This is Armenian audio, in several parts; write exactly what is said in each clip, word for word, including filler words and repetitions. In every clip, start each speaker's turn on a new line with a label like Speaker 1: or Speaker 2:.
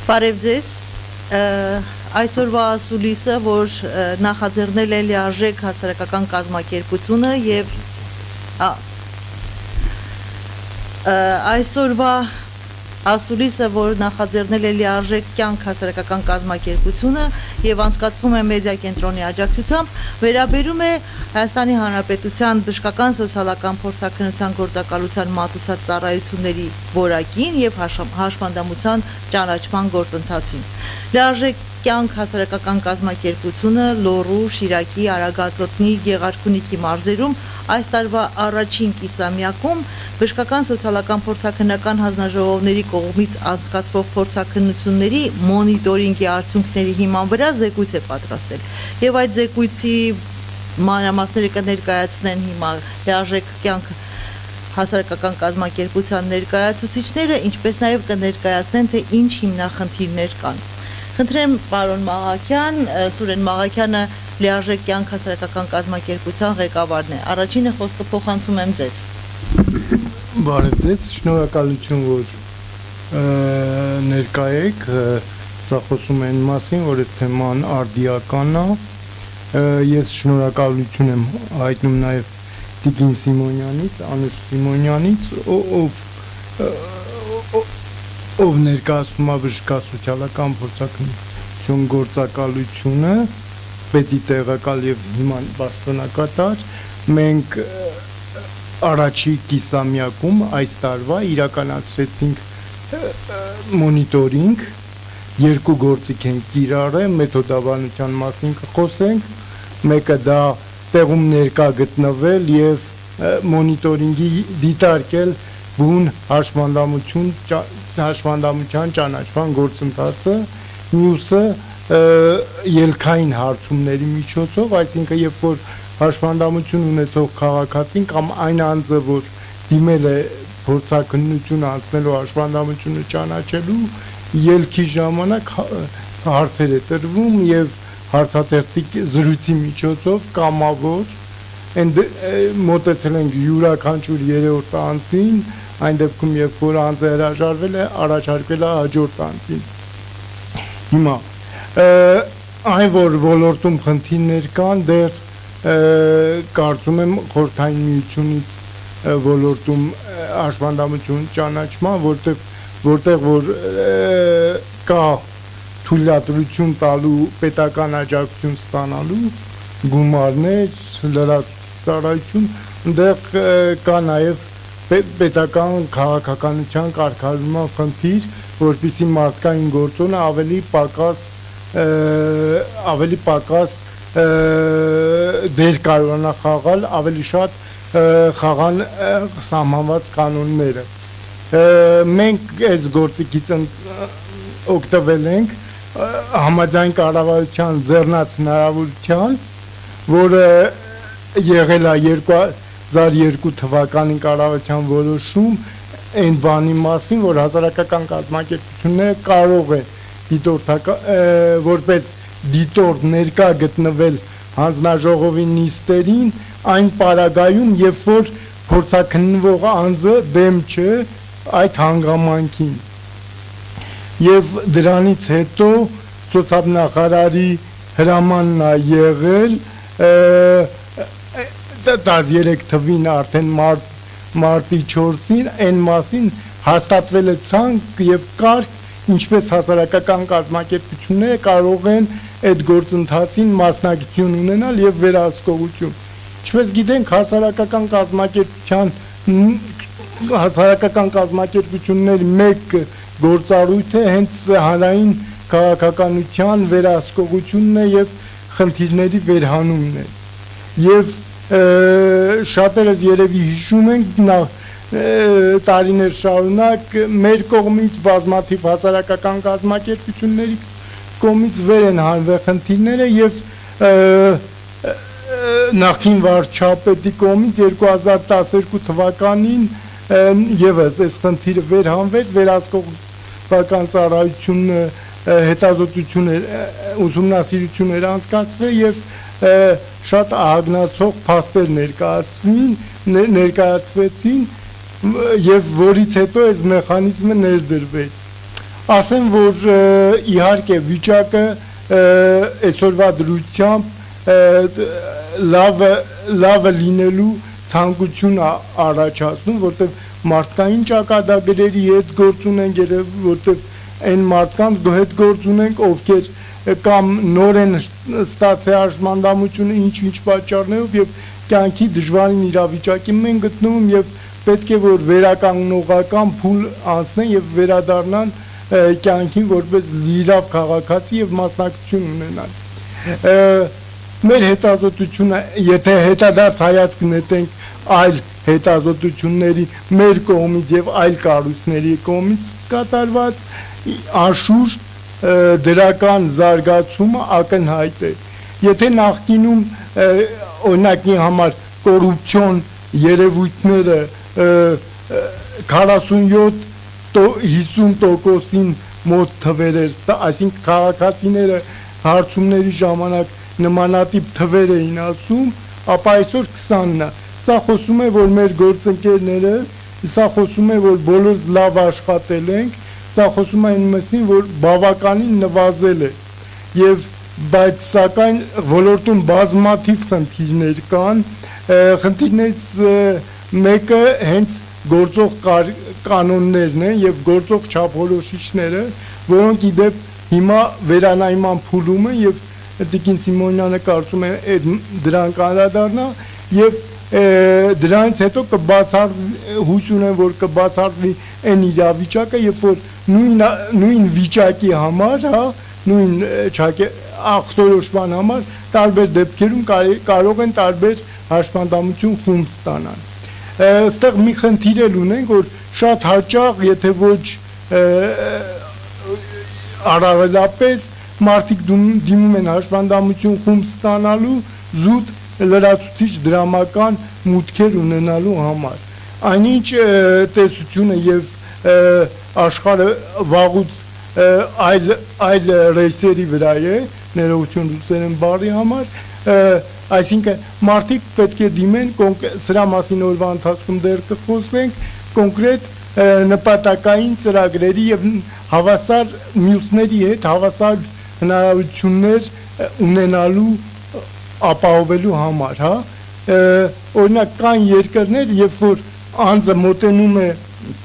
Speaker 1: Բարև ձեզ, այսօրվա ասուլիսը, որ նախաձեռնել է լիարժեք հասարակական կազմակերպությունը և այսօրվա ասուլիսը, որ նախաձեռնել է լիարժեք կյանք հասարակական կազմակերպությունը և անցկացվում է մեդիա կենտրոնի աջակցությամբ, վերաբերում է Հայաստանի Հանրապետության բժշկական սոցիալական փորձաքննության գործակալության մատուցած ծառայությունների որակին և հաշվանդամության ճանաչման գործընթացին։ Լիարժեք կյանք հասարակական կազմակերպությունը Լոռու, Շիրակի, Արագածոտնի, Գեղարքունիքի մարզերում այս տարվա առաջին կիսամյակում բժշկական սոցիալական փորձաքննական հանձնաժողովների կողմից անցկացվող փորձաքննությունների մոնիտորինգի արդյունքների հիման վրա զեկույց է պատրաստել եւ այդ զեկույցի մանրամասները կներկայացնեն հիմա լիարժեք կյանք հասարակական կազմակերպության ներկայացուցիչները, ինչպես նաեւ կներկայացնեն թե ինչ հիմնախնդիրներ կան։ Խնդրեմ պարոն Մաղաքյան, Սուրեն Մաղաքյանը լիարժեք կյանք հասարակական կազմակերպության ղեկավարն է։ Առաջինը խոսքը փոխանցում եմ ձեզ։
Speaker 2: Բարև ձեզ, շնորհակալություն, որ ներկա եք, սա խոսում են մասին, որ այս թեման արդիական է։ Ես շնորհակալություն եմ հայտնում նաև Տիկին Սիմոնյանից, Անուշ Սիմոնյանից, ով ով ներկայացնում է բժշկասոցիալական փորձաքննություն գործակալությունը, պետի տեղակալ եւ հիման պաշտոնակատար, մենք առաջի կիսամյակում այս տարվա իրականացրեցինք մոնիտորինգ, երկու գործիք ենք կիրառել, մեթոդաբանության մասին կխոսենք, մեկը դա տեղում ներկա գտնվել եւ մոնիտորինգի դիտարկել բուն հաշվանդամություն հաշվանդամության ճանաչման գործընթացը, մյուսը ելքային հարցումների միջոցով, այսինքն երբ որ հաշվանդամություն ունեցող քաղաքացին կամ այն անձը, որ դիմել է փորձաքննություն անցնելու հաշվանդամությունը ճանաչելու, ելքի ժամանակ հարցեր է տրվում եւ հարցատերտի զրույցի միջոցով կամավոր and մոտեցել ենք յուրաքանչյուր երրորդ անձին, այն դեպքում երբ որ անձը հրաժարվել է, առաջարկվել է հաջորդ անձին։ Հիմա այն որ ոլորտում խնդիրներ կան, դեռ կարծում եմ խորհրդային միությունից ոլորտում հաշվանդամություն ճանաչման, որտեղ որտեղ որ կա թույլատրություն տալու պետական աջակցություն ստանալու գումարներ, լրացուցարայություն, այնտեղ կա նաև պետական քաղաքականության կարգավորման խնդիր, որպեսզի մարդկային գործոնը ավելի պակաս ավելի պակաս դեր կարողանա խաղալ, ավելի շատ խաղան սահմանված կանոնները։ Մենք այս գործիքից օգտվել ենք համաձայն կառավարության ձեռնած հնարավորության, որը եղել է երկու հազար երկու թվականին կառավարության որոշում այն բանի մասին, որ հասարակական կազմակերպությունները կարող է դիտորդական որպես դիտորդ ներկա գտնվել հանձնաժողովի նիստերին այն պարագայում, երբ որ փորձաքննվող անձը դեմ չէ այդ հանգամանքին։ Եվ դրանից հետո սոցիալնախարարի հրամանն է եղել տասներեք թվին արդեն մարտի չորսին այն մասին հաստատվել է ցանկ եւ կարգ, ինչպես հասարակական կազմակերպությունները կարող են այդ գործընթացին մասնակցություն ունենալ եւ վերահսկողություն։ Ինչպես գիտենք, հասարակական կազմակերպության հասարակական կազմակերպությունների մեկ գործառույթը հենց հանրային քաղաքականության վերահսկողությունն է եւ խնդիրների վերհանումն է։ Եվ շատերս երևի հիշում ենք տարիներ շարունակ մեր կողմից բազմաթիվ հասարակական կազմակերպությունների կողմից վեր են հանվել խնդիրները եւ նախին վարչապետի կողմից երկու հազար տասներկու թվականին եւս այս խնդիրը վերհանվեց, վերահսկողական ծառայությունը հետազոտություններ ուսումնասիրություններ անցկացվել եւ շատ ահագնացող փաստեր ներկայացվին, ներկայացվեցին եւ որից հետո այս մեխանիզմը ներդրվեց։ ասեմ, որ իհարկե վիճակը այսօրվա դրությամբ լավը լավը լինելու ցանկություն առաջացնում, որտեղ մարդկային ճակատագրերի հետ գործ ունենք, որտեղ այն մարդկանց հետ գործ ունենք, ովքեր կամ նոր են ստացել հաշմանդամությունը ինչ-ինչ պատճառներով եւ կյանքի դժվարին իրավիճակի մենք գտնվում եւ պետք է որ վերականգնողական փուլ անցնեն եւ վերադառնան կյանքին որպես լիիրավ քաղաքացի եւ մասնակցություն ունենան։ Մեր հետազոտությունը, եթե հետադարձ հայացք նետենք այլ հետազոտությունների մեր կողմից եւ այլ կառույցների կողմից կատարված, անշուշտ դրական զարգացումը ակնհայտ է։ Եթե նախկինում օրինակի համար կոռուպցիոն երևույթները քառասունյոթ հիսուն տոկոսին մոտ թվեր էր, այսինքն քաղաքացիները հարցումների ժամանակ նմանատիպ թվեր էին ասում, ապա այսօր քսանն է։ Սա խոսում է, որ մեր գործընկերները, սա խոսում է, որ բոլորս լավ աշխատել ենք, սա խոսում է այն մասին, որ բավականին նվազել է եւ բայց սակայն ոլորտում բազմաթիվ խնդիրներ կան, խնդիրներից մեկը հենց գործող կանոններն են եւ գործող չափորոշիչները, որոնք իդեպ հիմա վերանայման փուլում են եւ Տիկին Սիմոնյանը կարծում է դրանք անդրադառնա եւ դրանից հետո կբացառվի հույս ունեմ, որ կբացառվի այն իրավիճակը, երբ որ նույն նույն վիճակի համար, հա, նույն չակե ախտորոշման համար տարբեր դեպքերում կարող են տարբեր հաշմանդամություն խումբ ստանալ։ Այստեղ մի խնդիր էլ ունենք, որ շատ հաճախ, եթե ոչ առավելապես մարդիկ դիմում են հաշմանդամություն խումբ ստանալու զուտ լրացուցիչ դրամական մուտքեր ունենալու համար։ Այնինչ տեսությունը եւ աշխարհը վաղուց այլ այլ ռեյսերի վրա է, ներողություն լուսերեն բառի համար, այսինքն մարդիկ պետք է դիմեն, սրա մասին օրվա ընթացքում դեռ կխոսենք, կոնկրետ նպատակային ծրագրերի եւ հավասար մյուսների հետ հավասար հնարավորություններ ունենալու ապահովելու համար, հա, օրինակ կան երկրներ, երբ որ անձը մոտենում է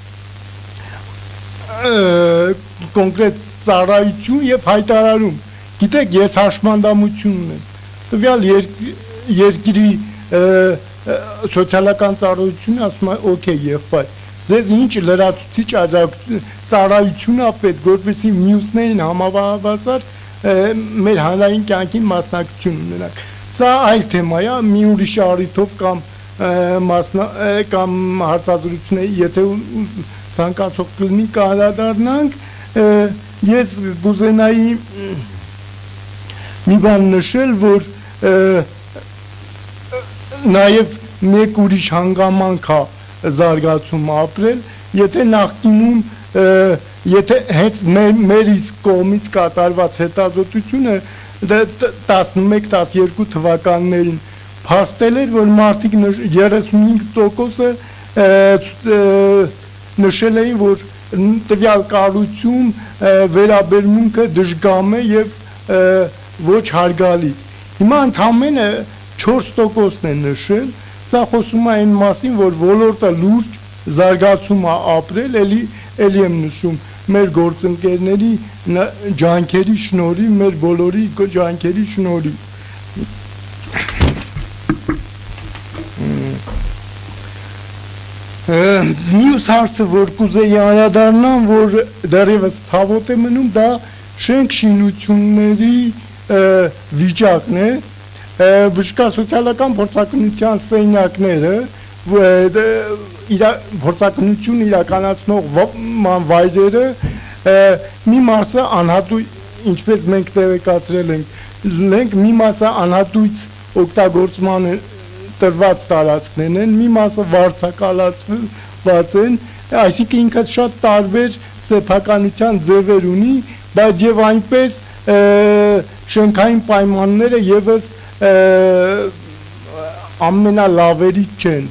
Speaker 2: կոնկրետ ծառայություն եւ հայտարարում, գիտեք, ես հաշմանդամություն ունեմ, տվյալ երկրի սոցիալական ծառայությունը ասում է, օքեյ, եղբայր, ձեզ ինչ լրացուցիչ ծառայություն է պետք, որպեսզի մյուսներին համավասար մեր հանրային կյանքին մասնակցություն ունենանք։ Սա այլ թեմա է, մի ուրիշ առիթով կամ կամ հարցազրույցներ, եթե ցանկացող կլինի կանդրադառնանք, ես կուզենայի մի բան նշել, որ նաև մեկ ուրիշ հանգամանք է զարգացում ապրել, եթե նախկինում եթե հենց մեր իսկ կողմից կատարված հետազոտությունը տասնմեկ տասնյոթ թվականներին փաստել էր, որ մարդիկ երեսունհինգ տոկոսը նշել էին, որ տվյալ կառույցում վերաբերմունքը դժգամ է եւ ոչ հարգալից։ Հիմա ընդամենը չորս տոկոսն է նշել, սա խոսում է այն մասին, որ ոլորտը լուրջ զարգացում է ապրել, էլի էլի եմ նշում մեր գործընկերների ջանքերի շնորհիվ, մեր բոլորի ջանքերի շնորհիվ։ Մյուս հարցը, որ կուզեի անդրադառնամ, որ դեռևս ցավոտ է մնում, դա շենք շինությունների վիճակն է, բժշկա սոցիալական փորձակնության սենյակները, փորձակնություն իրականացնող վայրերը մի մասը անհատույց, ինչպես մենք տեղեկացրել ենք, մի մասը անհատույց օգտագործման տրված տարածքներն են, մի մասը վարձակալված են, այսինքն ինքը շատ տարբեր սեփականության ձևեր ունի, բայց եւ այնպես շենքային պայմանները եւս ամենալավերից չեն,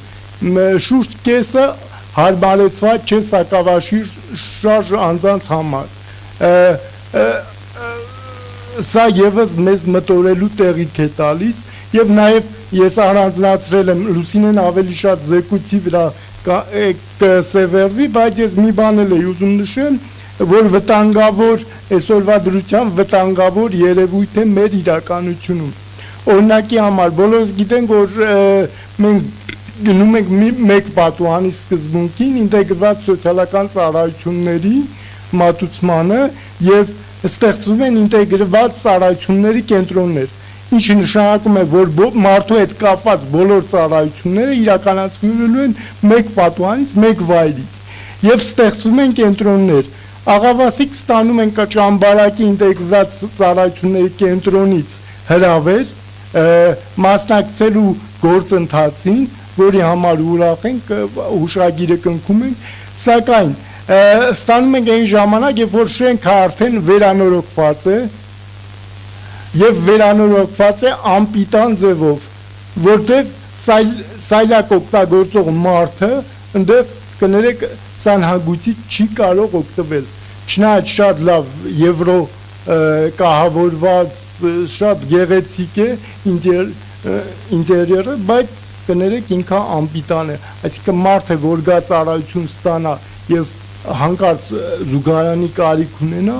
Speaker 2: շուրջ կեսը հարմարեցված չէ սակավաշիր շարժ անձանց համար, սա եւս մեզ մտորելու տեղիք է տալիս եւ նաեւ ես առանձնացրել եմ Լուսինեն ավելի շատ զեկույցի վրա կսևեռվի, բայց ես մի բան էլ եմ ուզում նշեմ, որ վտանգավոր այսօրվա դրությամբ վտանգավոր երևույթ է մեր իրականությունում։ Օրինակի համար բոլորս գիտենք, որ մենք գնում ենք մեկ պատուհանի սկզբունքին ինտեգրված սոցիալական ծառայությունների մատուցմանը եւ ստեղծվում են ինտեգրված ծառայությունների կենտրոններ, ինչը նշանակում է, որ մարդու հետ կապված բոլոր ծառայությունները իրականացվելու են մեկ պատուհանից, մեկ վայրից եւ ստեղծվում են կենտրոններ։ Աղավասիկ ստանում են Ճամբարակի ինտեգրված ծառայությունների կենտրոնից հրավեր մասնակցելու գործընթացին, որի համար ուրախ ենք, հուշագիրը կնքում ենք, սակայն ստանում ենք այն ժամանակ, երբ որ շենքը արդեն վերանորոգված է եւ վերանորոգված է անպիտան ձևով, որտեղ սայլակ օգտագործող մարդը ընդեղ կներեք սանհագույցից չի կարող օգտվել։ Չնայած շատ լավ եվրո կահավորված, շատ գեղեցիկ է ինտերիերը, բայց կներեք ինքը անպիտան է, այսինքն մարդը, որ գա ծառայություն ստանա եւ հանկարծ զուգարանի կարիք ունենա,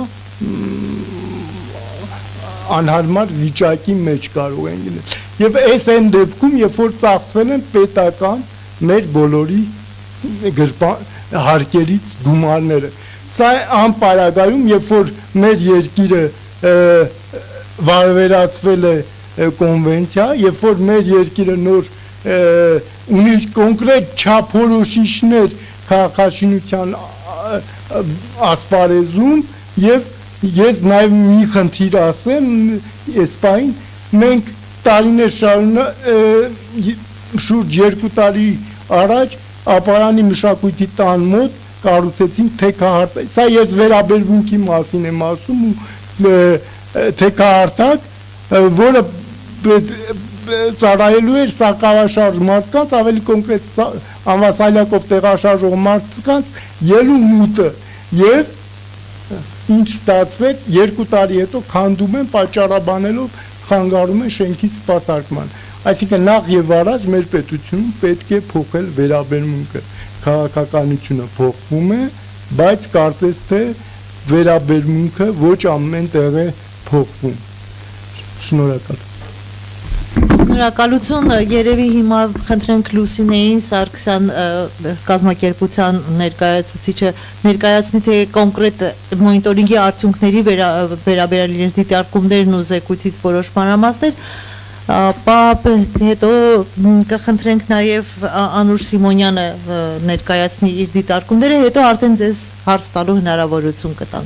Speaker 2: անհարմար վիճակի մեջ կարող են գնել։ Եվ այս այն դեպքում, երբ որ ծախսվել են պետական մեր բոլորի հարկերից գումարները, սա անպարագայում, երբ որ մեր երկիրը վարվերացվել է կոնվենցիա, երբ որ մեր երկիրը նոր ունի կոնկրետ չափորոշիչներ քաղաքաշինության ասպարեզում եւ ես նաեւ մի խնդիր ասեմ, այս պահին մենք տարիներ շարունակ շուրջ երկու տարի առաջ ապարանի մշակույթի տան մոտ կառուցեցին թեքահարթակ, սա ես վերաբերմունքի մասին եմ ասում ու թեքահարթակ, որը ծառայելու էր սակավաշարժ մարդկանց, ավելի կոնկրետ անվասայլակով տեղաշարժող մարդկանց ելուն մուտը եւ ինչ ստացվեց, երկու տարի հետո քանդում են պատճառաբանելով խանգարում են շենքի սպասարկման։ Այսինքն նախ եւ առաջ մեր պետությունում պետք է փոխել վերաբերմունքը, քաղաքականությունը փոխվում է, բայց կարծես թե վերաբերմունքը ոչ ամեն տեղ է փոխվում։ Շնորհակալ։
Speaker 1: Շնորհակալություն, երևի հիմա խնդրենք Լուսինեին Սարգսյան կազմակերպության ներկայացուցիչը ներկայացնի թե կոնկրետ մոնիտորինգի արդյունքների վերաբերյալ իրենց դիտարկումներն ու զեկույցից որոշ մանրամասներ, ապա հետո կխնդրենք նաև Անուշ Սիմոնյանը ներկայացնի իր դիտարկումները, հետո արդեն ձեզ հարց տալու հնարավորություն կտանք։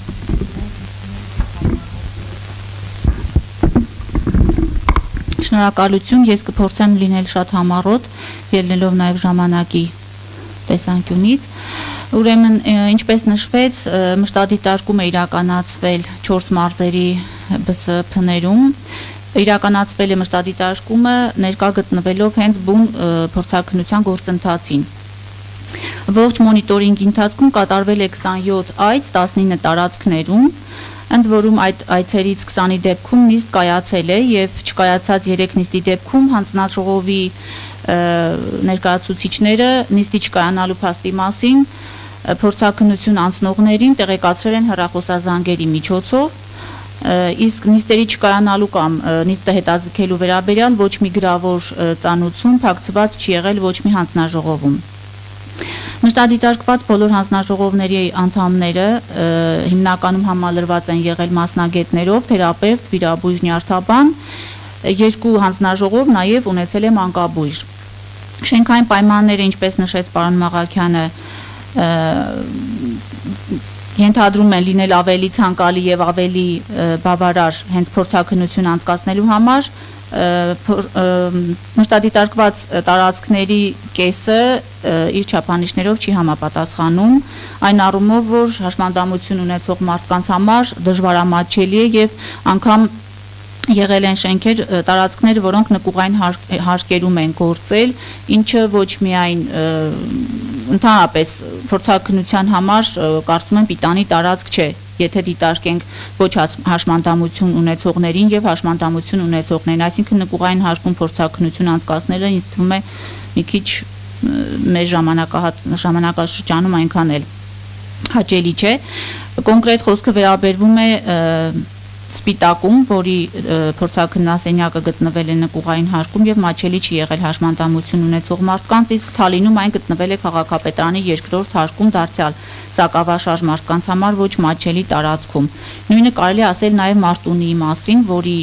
Speaker 3: Շնորհակալություն, ես կփորձեմ լինել շատ համառոտ, ելնելով նաև ժամանակի տեսանկյունից։ Ուրեմն, ինչպես նշվեց, մշտադիտարկում է իրականացվել չորս մարզերի B S P-ներում, իրականացվել է մշտադիտարկումը ներկա գտնվելով հենց բուն փորձաքննության գործընթացին։ Ողջ մոնիտորինգի ընթացքում կատարվել է քսանյոթ այց տասնինը տարածքներում, ընդ որում այդ այցերից քսանի դեպքում նիստ կայացել է եւ չկայացած երեք նիստի դեպքում հանձնաժողովի ներկայացուցիչները նիստի չկայանալու փաստի մասին փորձաքննություն անցնողներին տեղեկացրել են հեռախոսազանգերի միջոցով, իսկ նիստերի չկայանալու կամ նիստը հետաձգելու վերաբերյալ ոչ մի գրավոր ծանուցում փակցված չի եղել ոչ մի հանձնաժողովում։ Մշտադիտարկված բոլոր հանձնաժողովների անդամները հիմնականում համալրված են եղել մասնագետներով, թերապևտ, վիրաբույժ, նյարդաբան, երկու հանձնաժողով նաև ունեցել է մանկաբույժ։ Շենքային պայմանները, ինչպես նշեց պարոն Մաղաքյանը, ենթադրում են լինել ավելի ցանկալի եւ ավելի բավարար հենց փորձաքննություն անցկացնելու համար, մշտադիտարկված տարածքների կեսը իր չափանիշներով չի համապատասխանում, այն առումով, որ հաշմանդամություն ունեցող մարդկանց համար դժվարամատչելի է եւ անգամ եղել են շենքեր, տարածքներ, որոնք նկուղային հարկերում են գործել, ինչը ոչ միայն ընդհանրապես փորձաքննության համար կարծում եմ պիտանի տարածք չէ։ եթե դիտարկենք ոչ հաշմանդամություն ունեցողներին եւ հաշմանդամություն ունեցողներին, այսինքն նկուղային հաշվում փորձակնություն անցկացնելը ինձ թվում է մի քիչ մեր ժամանակահատ ժամանակաշրջանում այնքան էլ հաճելի չէ։ Կոնկրետ խոսքը վերաբերվում է Սպիտակում, որի փորձաքննասենյակը գտնվել է նկուղային հաշվում եւ մատչելի չի եղել հաշմանդամություն ունեցող մարդկանց, իսկ Թալինում այն գտնվել է քաղաքապետարանի երկրորդ հաշվում դարձյալ սակավաշարժ մարդկանց համար ոչ մատչելի տարածքում։ Նույնը կարելի ասել նաեւ Մարտունիի մասին, որի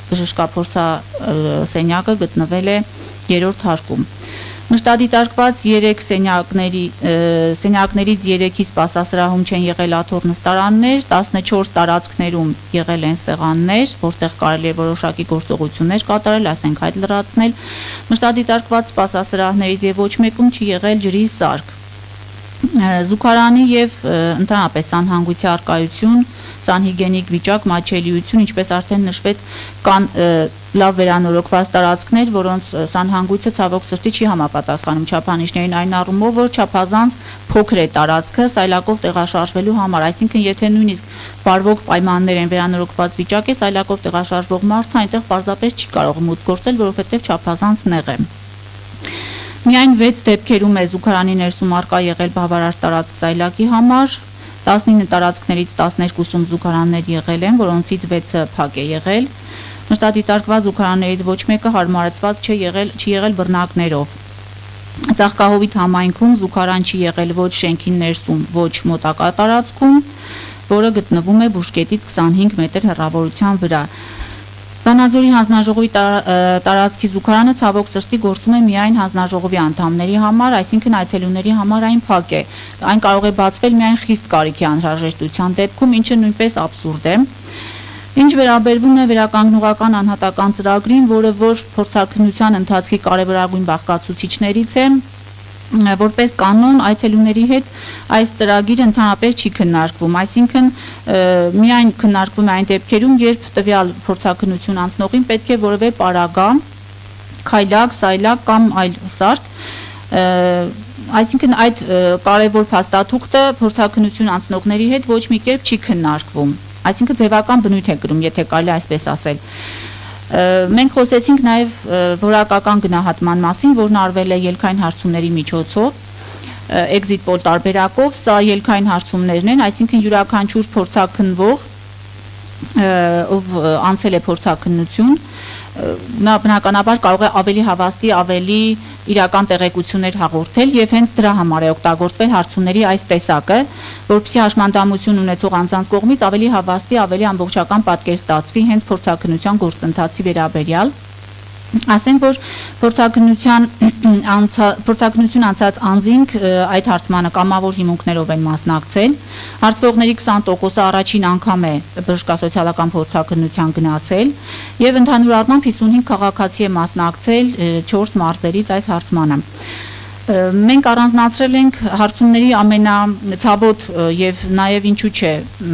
Speaker 3: բժշկափորձասենյակը գտնվել է երրորդ հաշվում։ Մշտադիտարկված երեք սենյակների սենյակներից երեքի սպասասրահում չեն եղել աթոռ նստարաններ, տասնչորս տարածքներում եղել են սեղաններ, որտեղ կարելի է որոշակի գործողություններ կատարել, ասենք այդ լրացնել։ Մշտադիտարկված սպասասրահներից եւ ոչ մեկում չի եղել ջրի սարք։ Զուգարանի եւ ընդհանրապես անհանգույցի արկայություն, սանհիգենիկ վիճակ, մատչելիություն, ինչպես արդեն նշվեց, կան լավ վերանորոգված տարածքներ, որոնց սանհանգույցը ցավոք սրտի չի համապատասխանում չափանիշներին այն առումով, որ չափազանց փոքր է տարածքը սայլակով տեղաշարժվելու համար, այսինքն եթե նույնիսկ բարվոք պայմաններ են վերանորոգված վիճակ է, սայլակով տեղաշարժվող մարդը այնտեղ պարզապես չի կարող մուտք գործել, որովհետև չափազանց նեղ է։ Միայն վեց դեպքերում է զուգարանի ներսում արկա եղել բավարար տարածք սայլակի համար, տասնինը տարածքներից տասներկուսում զուգարաններ եղել են, որոնցից վեցը փակ է եղել։ Մշտադիտարկված զուգարաններից ոչ մեկը հարմարեցված չի եղել, չի եղել բռնակներով։ Ծաղկահովիտ համայնքում զուգարան չի եղել ոչ շենքի ներսում, ոչ մոտակա տարածքում, որը գտնվում է բուժկետից քսանհինգ մետր հեռավորության վրա։ Վանաձորի հանձնաժողովի տարածքի զուգարանը ցավոք սրտի գործում է միայն հանձնաժողովի անդամների համար, այսինքն այցելուների համար այն փակ է։ Այն կարող է բացվել միայն խիստ կարիքի անհրաժեշտության դեպքում, ինչը նույնպես աբսուրդ է։ Ինչ վերաբերվում է վերականգնողական անհատական ծրագրին, որը որ փորձաքննության ընթացքի կարևորագույն բաղկացուցիչներից է, որպես կանոն այցելուների հետ այս ծրագիրը ընդհանրապես չի քննարկվում, այսինքն միայն քննարկվում է այն դեպքերում, երբ տվյալ փորձաքննություն անցնողին պետք է որևէ պարագա, քայլակ, սայլակ կամ այլ սարք, այսինքն այդ կարևոր փաստաթուղթը փորձաքննություն անցնողների հետ ոչ մի կերպ չի քննարկվում, այսինքն ձևական բնույթ է կրում, եթե կարելի այսպես ասել։ Մենք խոսեցինք նաև որակական գնահատման մասին, որն արվել է ելքային հարցումների միջոցով, exit poll տարբերակով, սա ելքային հարցումներն են, այսինքն յուրաքանչյուր փորձաքննվող, ով անցել է փորձաքննություն, նա բնականաբար կարող է ավելի հավաստի, ավելի իրական տեղեկություններ հաղորդել եւ հենց դրա համար է օգտագործվել հարցումների այս տեսակը, որպեսզի հաշմանդամություն ունեցող անձանց կողմից ավելի հավաստի, ավելի ամբողջական պատկեր ստացվի հենց փորձաքննության գործընթացի վերաբերյալ։ Ասենք որ փորձաքննության փորձաքննություն անցած անձինք այդ հարցմանը կամավոր հիմունքներով են մասնակցել, հարցվողների քսան տոկոսը առաջին անգամ է բժշկասոցիալական փորձաքննության գնացել եւ ընդհանուր առմամբ հիսունհինգ քաղաքացի է մասնակցել չորս մարզերից այս հարցմանը։ Մենք առանձնացրել ենք հարցումների ամենացավոտ եւ նաեւ ինչու՞ չէ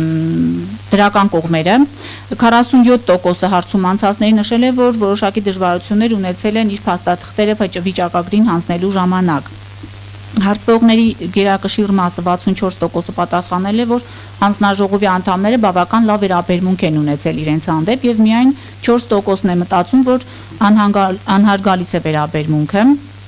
Speaker 3: դրական կողմերը։ քառասունյոթ տոկոսը հարցում անցածների նշել է, որ որոշակի դժվարություններ ունեցել են իր փաստաթղթերը վիճակագրին հանձնելու ժամանակ։ Հարցվողների գերակշիռ մասը վաթսունչորս տոկոսը պատասխանել է, որ հանձնաժողովի անդամները բավական լավ վերաբերմունք են ունեցել իրենց հանդեպ եւ միայն չորս տոկոսն է մտածում, որ անհարգալից է վերաբերմունքը։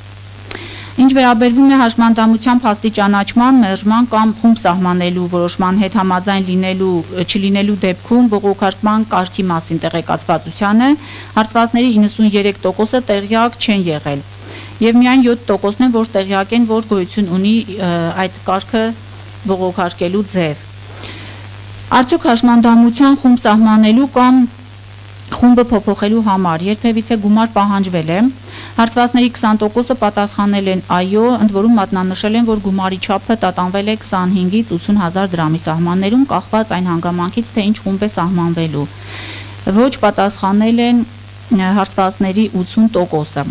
Speaker 3: Ինչ վերաբերվում է հաշմանդամության փաստի ճանաչման, մերժման կամ խումբ սահմանելու որոշման հետ համաձայն լինելու չլինելու դեպքում բողոքարկման կարգի մասին տեղեկացվածությանը, հարցվածների իննսունյերեք տոկոսը տեղյակ չեն եղել եւ միայն յոթ տոկոսն են, որ տեղյակ են, որ գոյություն ունի այդ կարգը բողոքարկելու ձև։ Արդյոք հաշմանդամության խումբ սահմանելու կամ խումբը փոփոխելու համար երբևիցե գումար պահանջվել է։ Հարցվածների քսան տոկոսը պատասխանել են այո, ընդ որում մատնանշել են, որ գումարի չափը տատանվել է քսանհինգից ութսուն հազար դրամի սահմաններում, կախված այն հանգամանքից, թե ինչ խումբ է սահմանվելու։ Ոչ պատասխանել են հարցվածների ութսուն տոկոսը։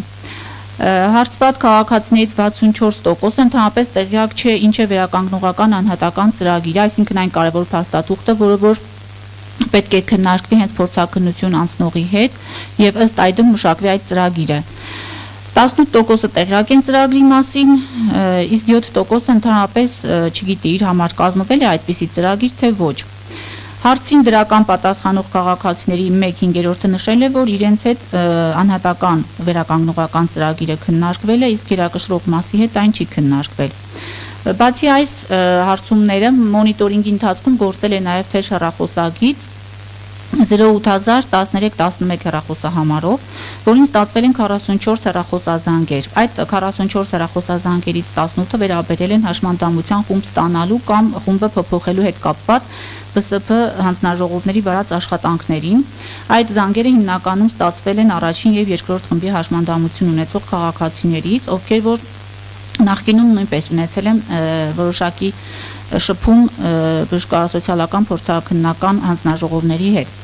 Speaker 3: Հարցված քաղաքացիներից վաթսունչորս տոկոսը ընդհանրապես տեղյակ չէ ինչ է վերականգնողական անհատական ծրագիրը, այսինքն այն կարևոր փաստաթուղթը, որը որ պետք է քննարկվի հենց փորձաքննություն անցնողի հետ եւ ըստ այդմ մշակվի այդ ծրագիրը։ տասնութ տոկոսը տեղյակ են ծրագրի մասին, իսկ յոթ տոկոսը ընդհանրապես չգիտի իր համար կազմվել է այդպիսի ծրագիր, թե ոչ։ Հարցին դրական պատասխանող քաղաքացիների մեկ հինգերորդը նշել է, որ իրենց հետ անհատական վերականգնողական ծրագիրը քննարկվել է, իսկ գերակշռող մասի հետ այն չի քննարկվել։ Բացի այս հարցումները մոնիտորինգի ընթացքում գործել է նաև թեժ հեռախոսագիծ zero eight հազար տասներեք տասնմեկ հեռախոսահամարով, որին ստացվել են քառասունչորս հեռախոսազանգեր։ Այդ քառասունչորս հեռախոսազանգերից տասնութը վերաբերել են հաշմանդամության խումբ ստանալու կամ խումբը փոփոխելու հետ կապված B S P հանձնաժողովների վարած աշխատանքներին։ Այդ զանգերը հիմնականում ստացվել են առաջին եւ երկրորդ խմբի հաշմանդամություն ունեցող քաղաքացիներից, ովքեր որ նախկինում նույնպես ունեցել են որոշակի շփում բժշկասոցիալական փորձաքննական հանձնաժողովների հետ։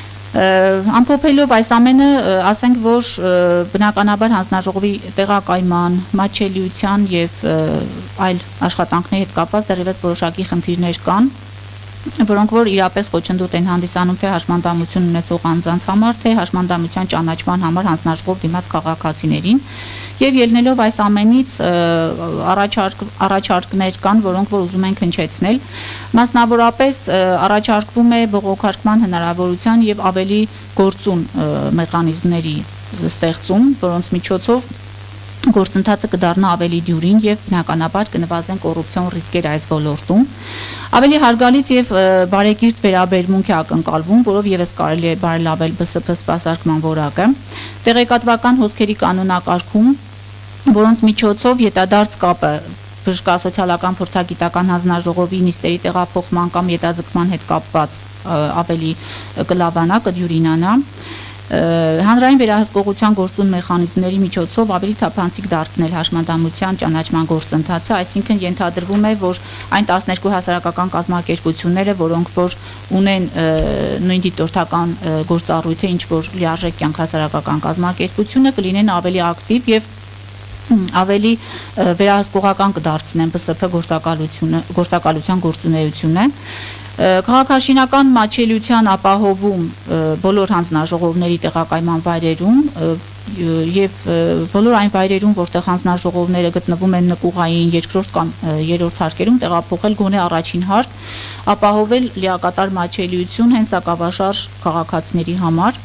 Speaker 3: Ամփոփելով այս ամենը, ասենք, որ բնականաբար հանձնաժողովի տեղակայման, մատչելիության եւ այլ աշխատանքների հետ կապված դեռևս որոշակի խնդիրներ կան, որոնք որ իրապես խոչընդոտ են հանդիսանում թե հաշմանդամություն ունեցող անձանց համար, թե հաշմանդամության ճանաչման համար հանձնաժողով դիմաց քաղաքացիներին, եւ ելնելով այս ամենից առաջարկ առաջարկներ կան, որոնք որ ուզում ենք հնչեցնել, մասնավորապես առաջարկվում է բողոքարկման հնարավորության եւ ավելի գործուն մեխանիզմների ստեղծում, որոնց միջոցով գործընթացը կդառնա ավելի դյուրին եւ բնականաբար կնվազեն կոռուպցիոն ռիսկերը այս ոլորտում։ Ավելի հարգալից եւ բարեկիրթ վերաբերմունք է ակնկալվում, որով եւս կարելի է բարելավել B S P սպասարկման որակը։ Տեղեկատվական հոսքերի կանոնակարգում, որոնց միջոցով յետադարձ կապը բժշկասոցիալական փորձագիտական հանձնաժողովի նիստերի տեղափոխման կամ յետաձգման հետ կապված ավելի կլավանա, կդյուրինանա։ Հանրային վերահսկողության գործուն մեխանիզմների միջոցով ավելի թափանցիկ դարձնել հաշմանդամության ճանաչման գործընթացը, այսինքն ենթադրվում է, որ այն տասներկու հասարակական կազմակերպությունները, որոնք որ ունեն նույն դիտորդական գործառույթը, ինչ որ լիարժեք կյանք հասարակական կազմակերպությունը, կլինեն ավելի ակտիվ եւ ավելի վերահսկողական կդարձնեն B S P գործակալությունը, գործակալության գործունեությունը։ Քաղաքաշինական մատչելիության ապահովում բոլոր հանձնաժողովների տեղակայման վայրերում եւ բոլոր այն վայրերում, որտեղ հանձնաժողովները գտնվում են նկուղային երկրորդ կամ երրորդ հարկերում, տեղափոխել գոնե առաջին հարկ, ապահովել լիակատար մատչելիություն հենց սակավաշարժ քաղաքացիների համար։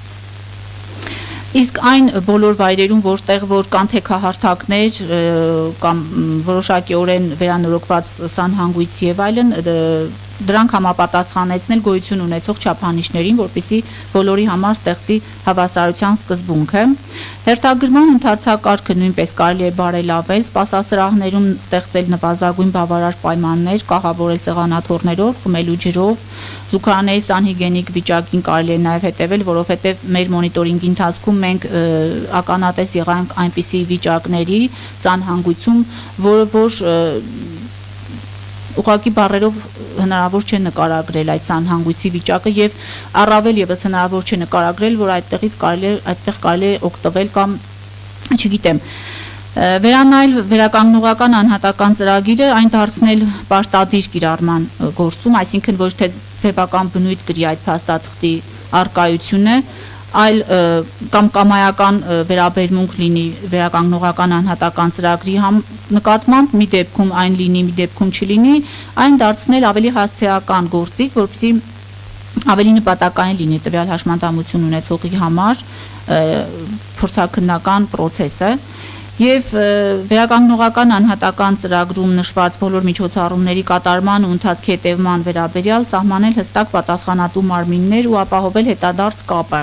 Speaker 3: Իսկ այն բոլոր վայրերում, որտեղ որ կան թեքահարթակներ կամ որոշակիորեն վերանորոգված սանհանգույց եւ այլն, դրանք համապատասխանեցնել գոյություն ունեցող չափանիշներին, որպեսզի բոլորի համար ստեղծվի հավասարության սկզբունքը։ Հերթագրման ընթացակարգը նույնպես կարելի է բարելավել, սպասասրահներում ստեղծել նվազագույն բավարար պայմաններ, կահավորել սեղանաթոռներով, խմելու ջրով, զուգարանների սանհիգենիկ վիճակին կարելի է նաև հետևել, որովհետև մեր մոնիտորինգի ընթացքում մենք ականատես եղանք այնպիսի վիճակների սանհանգույցում, որը որ ուղղակի բառերով հնարավոր չէ նկարագրել այդ սանհանգույցի վիճակը եւ առավել եւս հնարավոր չէ նկարագրել, որ այդտեղից կարելի է այդտեղ կարելի է օգտվել կամ չգիտեմ վերանայել վերականգնողական անհատական ծրագիրը այն դարձնել պարտադիր կիրառման գործում, այսինքն ոչ թե ձևական բնույթ կրի այդ փաստաթղթի առկայությունը, այլ կամ կամայական վերաբերմունք լինի վերականգնողական անհատական ծրագրի համ նկատմամբ, մի դեպքում այն լինի, մի դեպքում չլինի, այն դարձնել ավելի հասցեական գործիք, որպեսզի ավելի նպատակային լինի տվյալ հաշմանդամություն ունեցողի համար փորձաքննական process-ը եւ վերականգնողական անհատական ծրագրում նշված բոլոր միջոցառումների կատարման ու ընթացքի հետևման վերաբերյալ սահմանել հստակ պատասխանատու մարմիններ ու ապահովել հետադարձ կապը։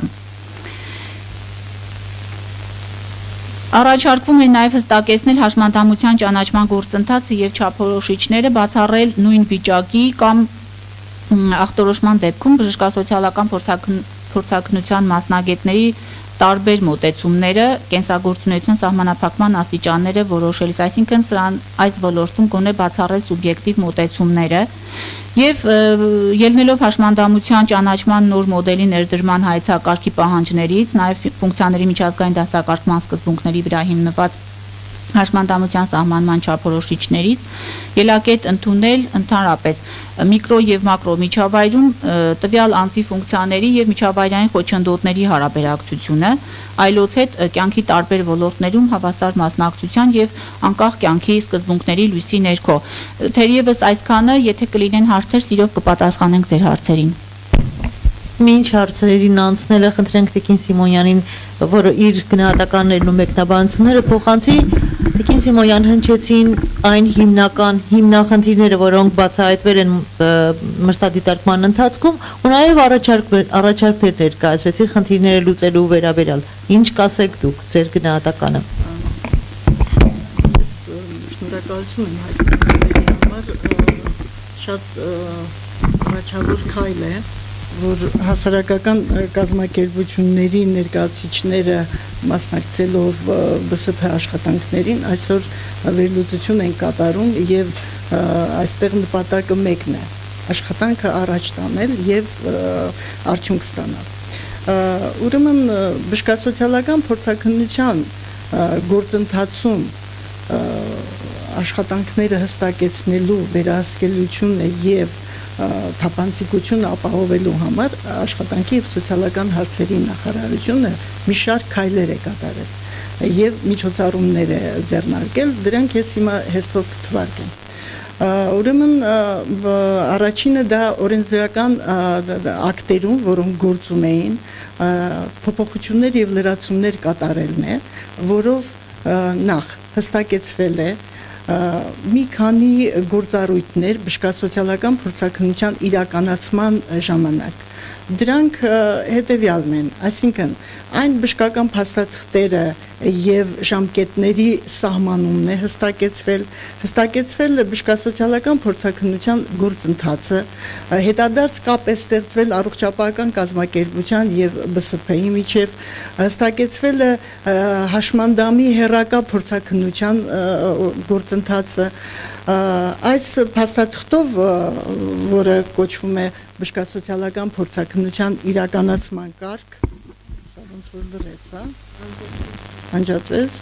Speaker 3: Առաջարկվում է նաև հստակեցնել հաշմանդամության ճանաչման գործընթացը եւ չափորոշիչները, բացառել նույն վիճակի կամ ախտորոշման դեպքում բժշկասոցիալական փորձաքննության մասնագետների տարբեր մոտեցումները, կենսագործունեության սահմանափակման աստիճանները որոշելիս, այսինքն սրան այս ոլորտում գոնե բացառել սուբյեկտիվ մոտեցումները եւ ելնելով հաշմանդամության ճանաչման նոր մոդելի ներդրման հայեցակարգի պահանջներից, նաեւ ֆունկցիաների միջազգային դասակարգման սկզբունքների վրա հիմնված հաշմանդամության սահմանման չափորոշիչներից ելակետ ընդունել ընդհանրապես միկրո եւ մակրո միջավայրում տվյալ անձի ֆունկցիաների եւ միջավայրային խոչընդոտների հարաբերակցությունը, այլոց հետ կյանքի տարբեր ոլորտներում հավասար մասնակցության եւ անկախ կյանքի սկզբունքների լույսի ներքո։ Թերևս այսքանը, եթե կլինեն հարցեր, սիրով կպատասխանենք ձեր հարցերին։
Speaker 1: Մինչ հարցերին անցնելը խնդրենք Տիկին Սիմոնյանին, որը իր գնահատականներն ու մեկնաբանությունները փոխանցի, Տիկին Սիմոնյան, հնչեցին այն հիմնական հիմնախնդիրները, որոնք բացահայտվել են մշտադիտարկման ընթացքում, ու նաև առաջարկներ ներկայացրեցի խնդիրները լուծելու վերաբերյալ։ Ինչ կասեք դուք, ձեր գնահատականը։
Speaker 4: Շնորհակալություն եմ հայտնի համար, շատ առաջավոր քայլ է, որ հասարակական կազմակերպությունների ներկայացուցիչները մասնակցելով B S P աշխատանքներին այսօր վերլուծություն են կատարում եւ այստեղ նպատակը մեկն է՝ աշխատանքը առաջ տանել եւ արդյունք ստանալ։ Ուրեմն բժշկասոցիալական փորձաքննության գործընթացում աշխատանքները հստակեցնելու վերահսկելիությունը եւ թափանցիկությունը ապահովելու համար աշխատանքի եւ սոցիալական հարցերի նախարարությունը մի շարք քայլեր է կատարել եւ միջոցառումներ է ձեռնարկել, դրանք ես հիմա հերթով կթվարկեմ։ Ուրեմն առաջինը դա օրենսդրական ակտերում, որոնք գործում էին, փոփոխություններ եւ լրացումներ կատարելն է, որով նախ հստակեցվել է մի քանի գործառույթներ բժշկասոցիալական փորձաքննության իրականացման ժամանակ։ Դրանք հետևյալն են, այսինքն այն բժշկական փաստաթղթերը եւ ժամկետների սահմանումն է հստակեցվել, հստակեցվել բժշկասոցիալական փորձաքննության գործընթացը, հետադարձ կապ է ստեղծվել առողջապահական կազմակերպության եւ B S P-ի միջեւ, հստակեցվել է հաշմանդամի հեռակա փորձաքննության գործընթացը, այս փաստաթղթով, որը կոչվում է բժշկասոցիալական փորձաքննության իրականացման կարգ, ոնց որ լրեց, հա, անջատվեց,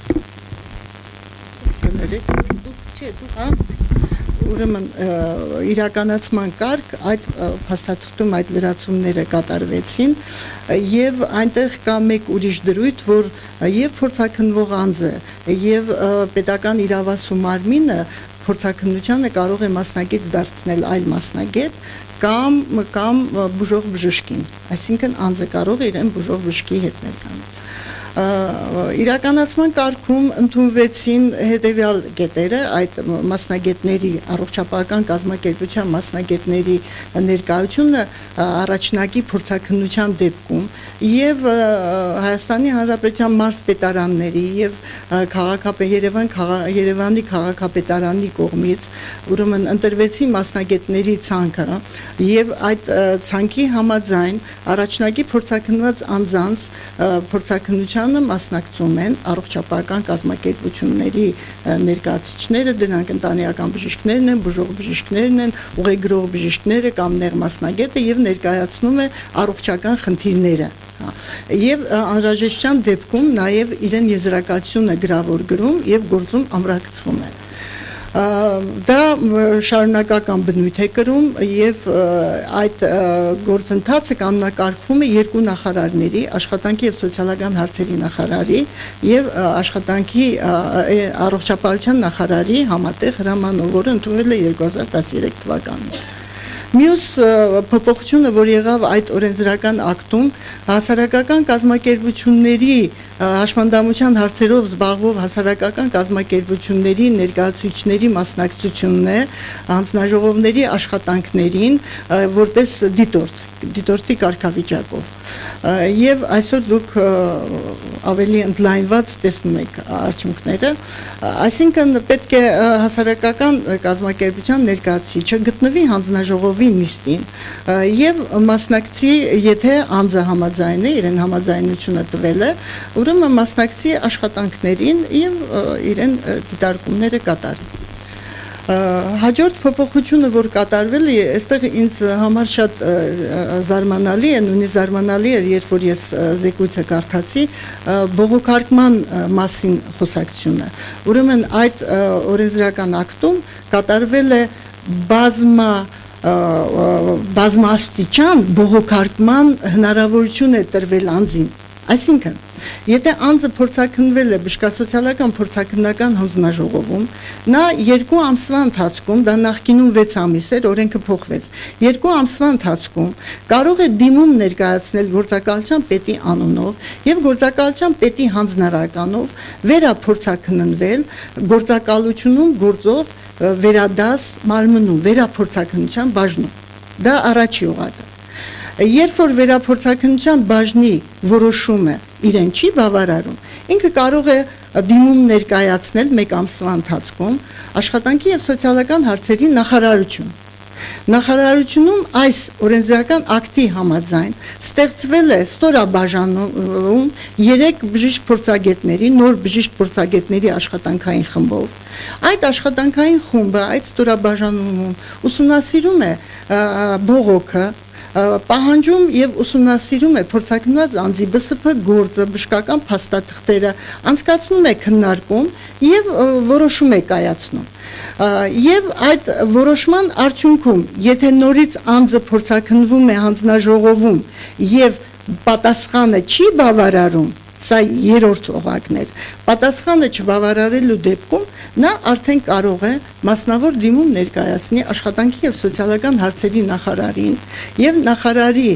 Speaker 4: կներեք, դուք չէ, դուք, հա, ուրեմն իրականացման կարգ այդ փաստաթղթում այդ լրացումները կատարվեցին եւ այնտեղ կա մեկ ուրիշ դրույթ, որ եւ փորձաքննվող անձը եւ պետական իրավասու մարմինը փորձաքննությանը կարող է մասնագետ դարձնել այլ մասնագետ կամ կամ բուժող բժշկին, այսինքն անձը կարող է իրեն բուժող բժշկի հետ ներկայանալ։ Իրականացման կարգում ընդունվեցին հետևյալ կետերը, այդ մասնագետների, առողջապահական կազմակերպության մասնագետների ներկայությունը առաջնակի փորձաքննության դեպքում եւ Հայաստանի Հանրապետության մարզպետարանների եւ Երևան Երևանի քաղաքապետարանի կողմից ուրեմն ընտրվեցին մասնագետների ցանկը եւ այդ ցանկի համաձայն առաջնակի փորձաքննված անձանց փորձաքննության մասնակցում են առողջապահական կազմակերպությունների ներկայացուցիչները, դրանք ընտանեկան բժիշկներն են, բուժող բժիշկներն են, ուղեգրող բժիշկները կամ նեղմասնագետը եւ ներկայացնում է առողջական խնդիրները։ Եվ անհրաժեշտության դեպքում նաեւ իրեն եզրակացությունը գրավոր գրում եւ գործում ամրագրվում է։ Դա շարունակական բնույթ է կրում եւ այդ գործընթացը կանոնակարգվում է երկու նախարարների, աշխատանքի եւ սոցիալական հարցերի նախարարի եւ աշխատանքի առողջապահության նախարարի համատեղ հրամանով, որը ընդունվել է երկու հազար տասներեք թվականին։ Մյուս փոփոխությունը, որ եղավ այդ օրենսդրական ակտում, հասարակական կազմակերպությունների հաշմանդամության հարցերով զբաղվող հասարակական կազմակերպությունների ներկայացուցիչների մասնակցությունն է հանձնաժողովների աշխատանքներին որպես դիտորդ, դիտորդի կարգավիճակով։ Եվ այսօր դուք ավելի ընդլայնված տեսնում եք արդյունքները, այսինքն պետք է հասարակական կազմակերպության ներկայացուցիչը գտնվի հանձնաժողովի նիստին եւ մասնակցի, եթե անձը համաձայն է, իրեն համաձայնությունը տվել է, ուրեմն մասնակցի աշխատանքներին եւ իրեն դիտարկումները կատարի։ Հաջորդ փոփոխությունը, որ կատարվել է, այստեղ ինձ համար շատ զարմանալի է, նույնիսկ զարմանալի էր, երբ որ ես զեկույցը կարդացի, բողոքարկման մասին խոսակցությունը։ Ուրեմն այդ օրենսդրական ակտում կատարվել է բազմա բազմաստիճան բողոքարկման հնարավորություն է տրվել անձին։ Այսինքն Եթե անձը փորձաքննվել է բժշկասոցիալական փորձաքննական հանձնաժողովում, նա երկու ամսվա ընթացքում, դա նախկինում վեց ամիս էր, օրենքը փոխվեց, երկու ամսվա ընթացքում կարող է դիմում ներկայացնել գործակալության պետի անունով եւ գործակալության պետի հանձնարարականով վերափորձաքննվել գործակալությունում գործող վերադաս մարմնում, վերափորձաքննության բաժնում։ Դա առաջի օղակը։ Երբ որ վերափորձաքննության բաժնի որոշումը իրեն չի բավարարում, ինքը կարող է դիմում ներկայացնել մեկ ամսվա ընթացքում աշխատանքի եւ սոցիալական հարցերի նախարարություն։ Նախարարությունում այս օրենսդրական ակտի համաձայն ստեղծվել է ստորաբաժանում երեք բժիշկ փորձագետների, նոր բժիշկ փորձագետների աշխատանքային խմբով։ Այդ աշխատանքային խումբը այդ ստորաբաժանում ուսումնասիրում է բողոքը, պահանջում եւ ուսումնասիրում է փորձաքննված անձի B S P գործը, բժշկական փաստաթղթերը, անցկացնում է քննարկում եւ որոշում է կայացնում։ Եվ այդ որոշման արդյունքում, եթե նորից անձը փորձաքննվում է հանձնաժողովում եւ պատասխանը չի բավարարում, սա երրորդ օղակն էր, պատասխանը չբավարարելու դեպքում նա արդեն կարող է մասնավոր դիմում ներկայացնի աշխատանքի եւ սոցիալական հարցերի նախարարին եւ նախարարի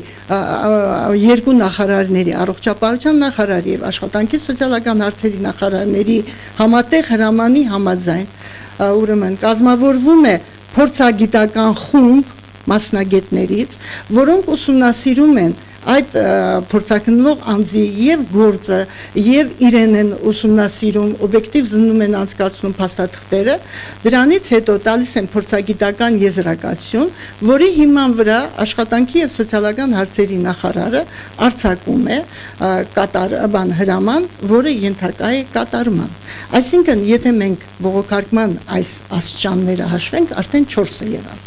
Speaker 4: երկու նախարարների, առողջապահության նախարարի եւ աշխատանքի սոցիալական հարցերի նախարարների համատեղ հրամանի համաձայն ուրեմն կազմավորվում է փորձագիտական խումբ մասնագետներից, որոնք ուսումնասիրում են այդ փորձաքննվող անձի եւ գործը եւ իրեն են ուսումնասիրում, օբյեկտիվ զննում են անցկացնում փաստաթղթերը, դրանից հետո տալիս են փորձագիտական եզրակացություն, որի հիման վրա աշխատանքի եւ սոցիալական հարցերի նախարարը արձակում է կատարման հրաման, որը ենթակա է կատարման։ Այսինքն, եթե մենք բողոքարկման այս աստիճանները հաշվենք, արդեն չորսը եղավ։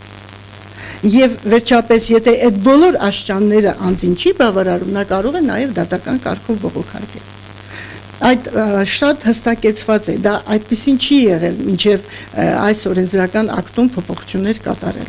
Speaker 4: Եվ վերջապես, եթե այդ բոլոր աստիճանները անձին չի բավարարում, նա կարող է նաև դատական կարգով բողոքարկել։ Այդ շատ հստակեցված է, դա այդպեսին չի եղել մինչև այս օրենսդրական ակտում փոփոխություններ կատարել։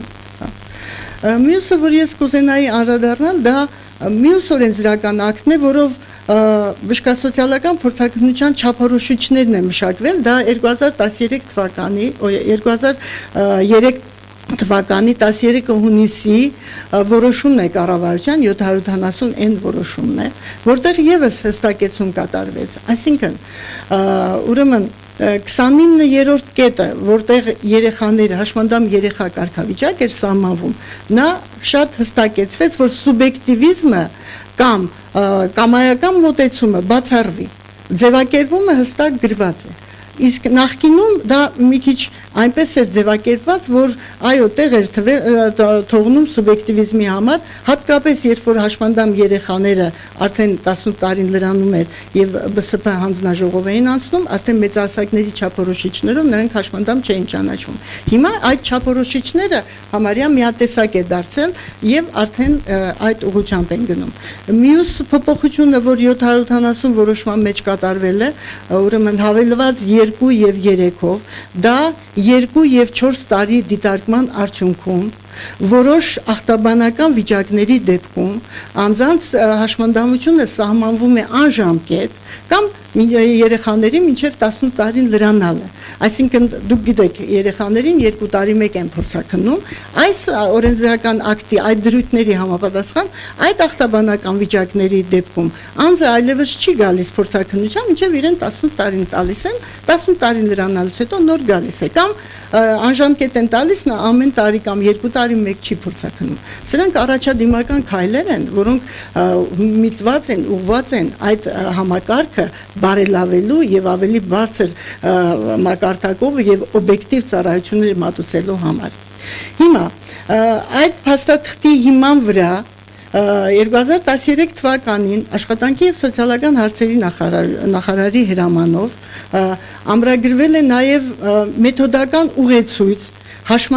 Speaker 4: Մյուսը, որ ես կուզենայի անդրադառնալ, դա մյուս օրենսդրական ակտն է, որով բժշկասոցիալական փորձաքննության չափորոշիչներն են մշակվել, դա երկու հազար տասներեք թվականի, երկու հազար երեք թվականի տասներեքը հունիսի որոշումն է կառավարության յոթ հարյուր ութանասուն N որոշումն է, որտեղ եւս հստակեցում կատարվեց։ Այսինքն, ուրեմն քսանիններորդ կետը, որտեղ երեխաները հաշմանդամ երեխա կարգավիճակ էր սահմանվում, նա շատ հստակեցվեց, որ սուբյեկտիվիզմը կամ կամայական մոտեցումը բացառվի։ Ձևակերպումը հստակ գրված է։ Իսկ նախկինում դա մի քիչ այնպես էր ձևակերպված, որ այո, տեղ էր թողնում սուբյեկտիվիզմի համար, հատկապես երբ որ հաշմանդամ երեխաները արդեն տասնութ տարին լրանում էր եւ B S P հանձնաժողով էին անցնում, արդեն մեծահասակների չափորոշիչներով նրանք հաշմանդամ չէին ճանաչում։ Հիմա այդ չափորոշիչները համարյա միատեսակ է դարձել եւ արդեն այդ ուղղությամբ են գնում։ Մյուս փոփոխությունը, որ յոթ հարյուր ութանասուն որոշման մեջ կատարվել է, ուրեմն հավելված երկու եւ երեքով, դա երկու եւ չորս տարի դիտարկման արդյունքում որոշ ախտաբանական վիճակների դեպքում անձանց հաշմանդամությունը սահմանվում է անժամկետ կամ երեխաների մինչև տասնութ տարին լրանալը։ Այսինքն դուք գիտեք, երեխաներին երկու տարի մեկ են փորձաքննում, այս օրենսդրական ակտի այդ դրույթների համապատասխան այդ ախտաբանական վիճակների դեպքում անձը այլևս չի գալիս փորձաքննության, մինչև իրեն տասնութ տարին տալիս են, տասնութ տարին լրանալուց հետո նոր գալիս է կամ անժամկետ են տալիս, նա ամեն տարի կամ երկու տարի մեկ չի փորձաքննում։ Սրանք առաջադիմական քայլեր են, որոնք միտված են, ուղղված են այդ համակարգը բարելավելու եւ ավելի բարձր մակարդակով եւ օբյեկտիվ ծառայություններ մատուցելու համար։ Հիմա այդ փաստաթղթի հիման վրա երկու հազար տասներեք թվականին աշխատանքի եւ սոցիալական հարցերի նախարար, նախարարի հրամանով ամրագրվել է նաեւ մեթոդական ուղեցույց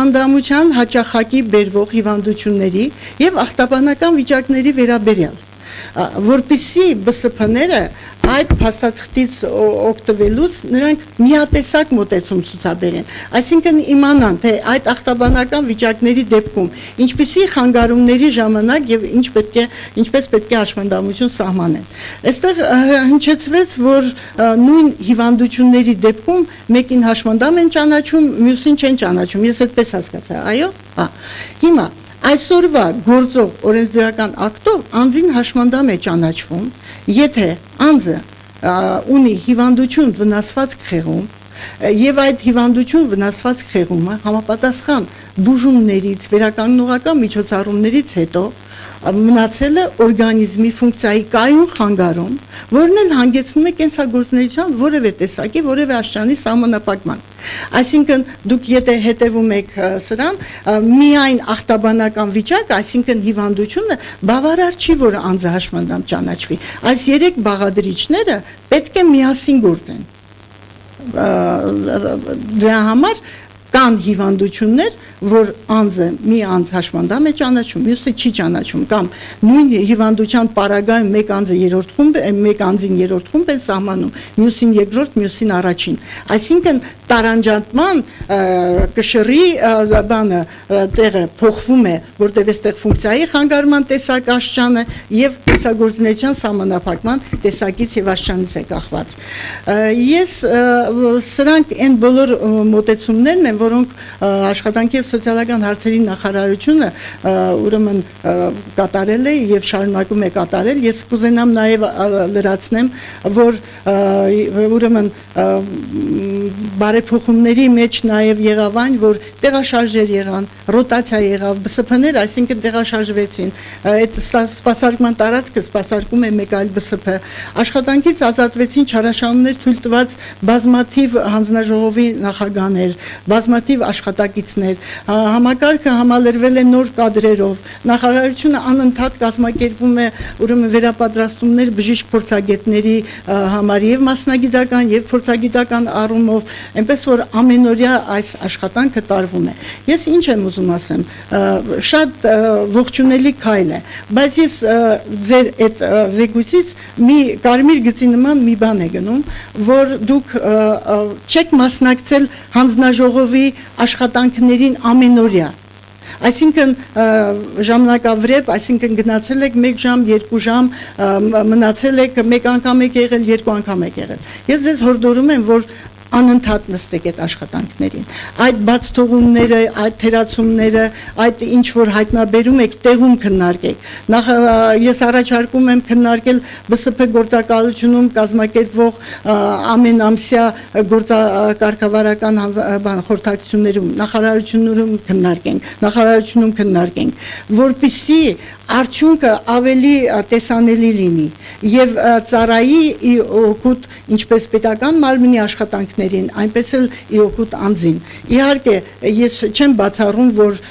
Speaker 4: հաշմանդամության հաճախակի բերվող հիվանդությունների եւ ախտաբանական վիճակների վերաբերյալ։ որպեսզի B S P-ները այդ փաստաթղթից օգտվելուց նրանք միատեսակ մոտեցում ցուցաբերեն, այսինքն իմանան, թե այդ ախտաբանական վիճակների դեպքում ինչպիսի խանգարումների ժամանակ եւ ինչ պետք է ինչպես պետք է հաշմանդամություն սահմանեն։ Այստեղ հնչեցվեց, որ նույն հիվանդությունների դեպքում մեկին հաշմանդամ են ճանաչում, մյուսին չեն ճանաչում։ Ես այդպես հասկացա, այո։ Հա։ Հիմա այսօրվա գործող օրենսդրական ակտով անձին հաշմանդամ է ճանաչվում, եթե անձը ունի հիվանդություն վնասված քեղում եւ այդ հիվանդություն վնասված քեղումը համապատասխան բուժումներից, վերականգնողական միջոցառումներից հետո մնացել է օրգանիզմի ֆունկցիայի կայուն խանգարում, որն էլ հանգեցնում է կենսագործունեության որևէ տեսակի, որևէ աշճանի սահմանափակման։ Այսինքն դուք եթե հետևում եք սրան, միայն ախտաբանական վիճակ, այսինքն հիվանդությունը բավարար չի, որ անձը հաշմանդամ ճանաչվի։ Այս երեք բաղադրիչները պետք է միասին գործեն։ Դրա համար կան հիվանդություններ, որ անձը մի անձ հաշմանդամ է ճանաչում, մյուսը չի ճանաչում, կամ նույն հիվանդության պարագայում մեկ անձը երրորդ խումբ է, մեկ անձին երրորդ խումբ է սահմանում, մյուսին երկրորդ, մյուսին առաջին։ Այսինքն տարանջատման կշռի բանը տեղը փոխվում է, որտեղ այստեղ ֆունկցիայի խանգարման տեսակ աշճանը եւ կենսագործունեության սահմանափակման տեսակից եւ աշճանից է կախված։ Ես սրանք այն բոլոր մոտեցումներն են, որոնք աշխատանքի եւ սոցիալական հարցերի նախարարությունը ուրեմն կատարել է եւ շարունակում է կատարել։ Ես կուզենամ նաեւ լրացնեմ, որ ուրեմն բարեփոխումների մեջ նաեւ եղավ այն, որ տեղաշարժեր եղան, ռոտացիա եղավ, B S P-ներ, այսինքն տեղաշարժվեցին։ Այդ սպասարկման տարածքը սպասարկում է մեկ այլ B S P։ Աշխատանքից ազատվեցին չարաշահումներ թույլ տված բազմաթիվ հանձնաժողովի նախագահներ, բազմաթիվ աշխատակիցներ, համակարգը համալրվել է նոր կադրերով, նախարարությունը անընդհատ կազմակերպում է ուրեմն վերապատրաստումներ բժիշկ փորձագետների համար եւ մասնագիտական եւ փորձագիտական առումով, այնպես որ ամենօրյա այս աշխատանքը տարվում է։ Ես ինչ եմ ուզում ասեմ, շատ ողջունելի քայլ է, բայց ես ձեր այդ զեկույցից մի կարմիր գծի նման մի բան է գնում, որ դուք չեք մասնակցել հանձնաժողովի աշխատանքներին ամենօրյա։ Այսինքն ժամանակավրեպ, այսինքն գնացել եք մեկ ժամ, երկու ժամ, մնացել եք մեկ անգամ եք եղել, երկու անգամ եք եղել։ Ես ձեզ հորդորում եմ, որ անընդհատ նստեք այդ աշխատանքներին։ Այդ բացթողումները, այդ թերացումները, այդ ինչ որ հայտնաբերում եք, տեղում քննարկեք։ Նախ ես առաջարկում եմ քննարկել B S P գործակալությունում կազմակերպվող ամենամսյա գործակարգավարական խորհրդակցություններում, նախարարություններում քննարկենք, նախարարությունում քննարկենք, որպեսզի արդյունքը ավելի տեսանելի լինի եւ ծառայի օգուտ ինչպես պետական մարմնի աշխատանքներին, այնպես էլ օգուտ անձին։ Իհարկե, ես չեմ բացառում, որ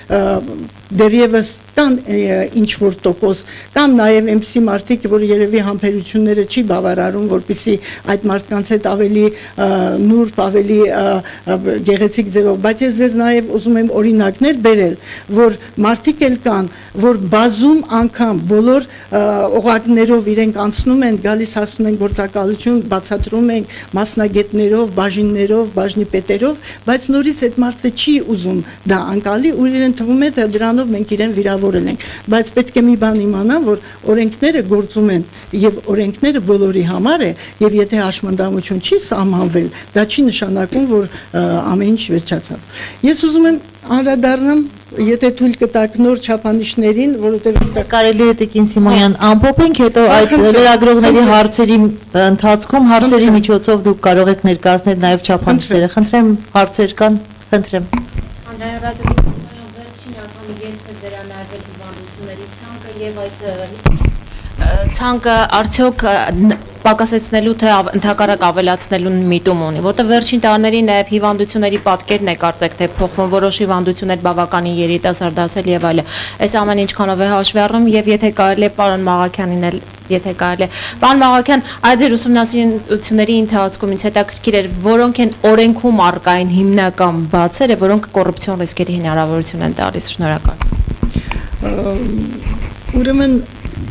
Speaker 4: դեռևս կան ինչ որ տոկոս, կան նաև այնպիսի մարդիկ, որ երևի համբերությունները չի բավարարում, որպեսզի այդ մարդկանց հետ ավելի նուրբ, ավելի գեղեցիկ ձևով, բայց ես ձեզ նաև ուզում եմ օրինակներ բերել, որ մարդիկ էլ կան, որ բազում անգամ բոլոր օղակներով իրենք անցնում են, գալիս հասնում են գործակալություն, բացատրում են մասնագետներով, բաժիններով, բաժնիպետերով, բայց նորից այդ մարդը չի ուզում դա անկալի, ու իրեն թվում է, թե դրանով մենք իրեն վիրավորել ենք, բայց պետք է մի բան իմանան, որ օրենքները գործում են եւ օրենքները բոլորի համար է, եւ եթե հաշմանդամություն չի սահմանվել, դա չի նշանակում, որ ամեն ինչ վերջացավ։ Ես ուզում եմ անդրադառնամ, եթե թույլ կտաք նոր չափանիշներին, որովհետև այստեղ
Speaker 1: կարելի է Տիկին Սիմոնյան ամփոփենք, հետո այդ լրագրողների հարցերի ընթացքում հարցերի միջոցով դուք կարող եք ներկայացնել նաև չափանիշները։ Խնդրեմ, հարցեր կան, խնդրեմ։
Speaker 5: Հանրահայտ վերջին անգամ երբ է վերանայվել հիվանդությունների ցանկը եւ այդ ցանկը արդյոք պակասեցնելու թե ընդհակառակ ավելացնելու միտում ունի, որտեղ վերջին տարիներին նաև հիվանդությունների պատկերն է կարծեք թե փոխվում, որոշ հիվանդություններ բավականին երիտասարդացել եւ այլն։ Այս ամեն ինչքանով է հաշվի առնում եւ եթե կարելի է պարոն Մաղաքյանին էլ, եթե կարելի է։ Պարոն Մաղաքյան, այդ ձեր ուսումնասիրությունների ընթացքում ինձ հետաքրքիր էր, որոնք են օրենքում առկային հիմնական բացերը, որոնք կոռուպցիոն ռիսկերի հնարավորություն են տալիս։ Շնորհակալ։
Speaker 4: Ուրեմն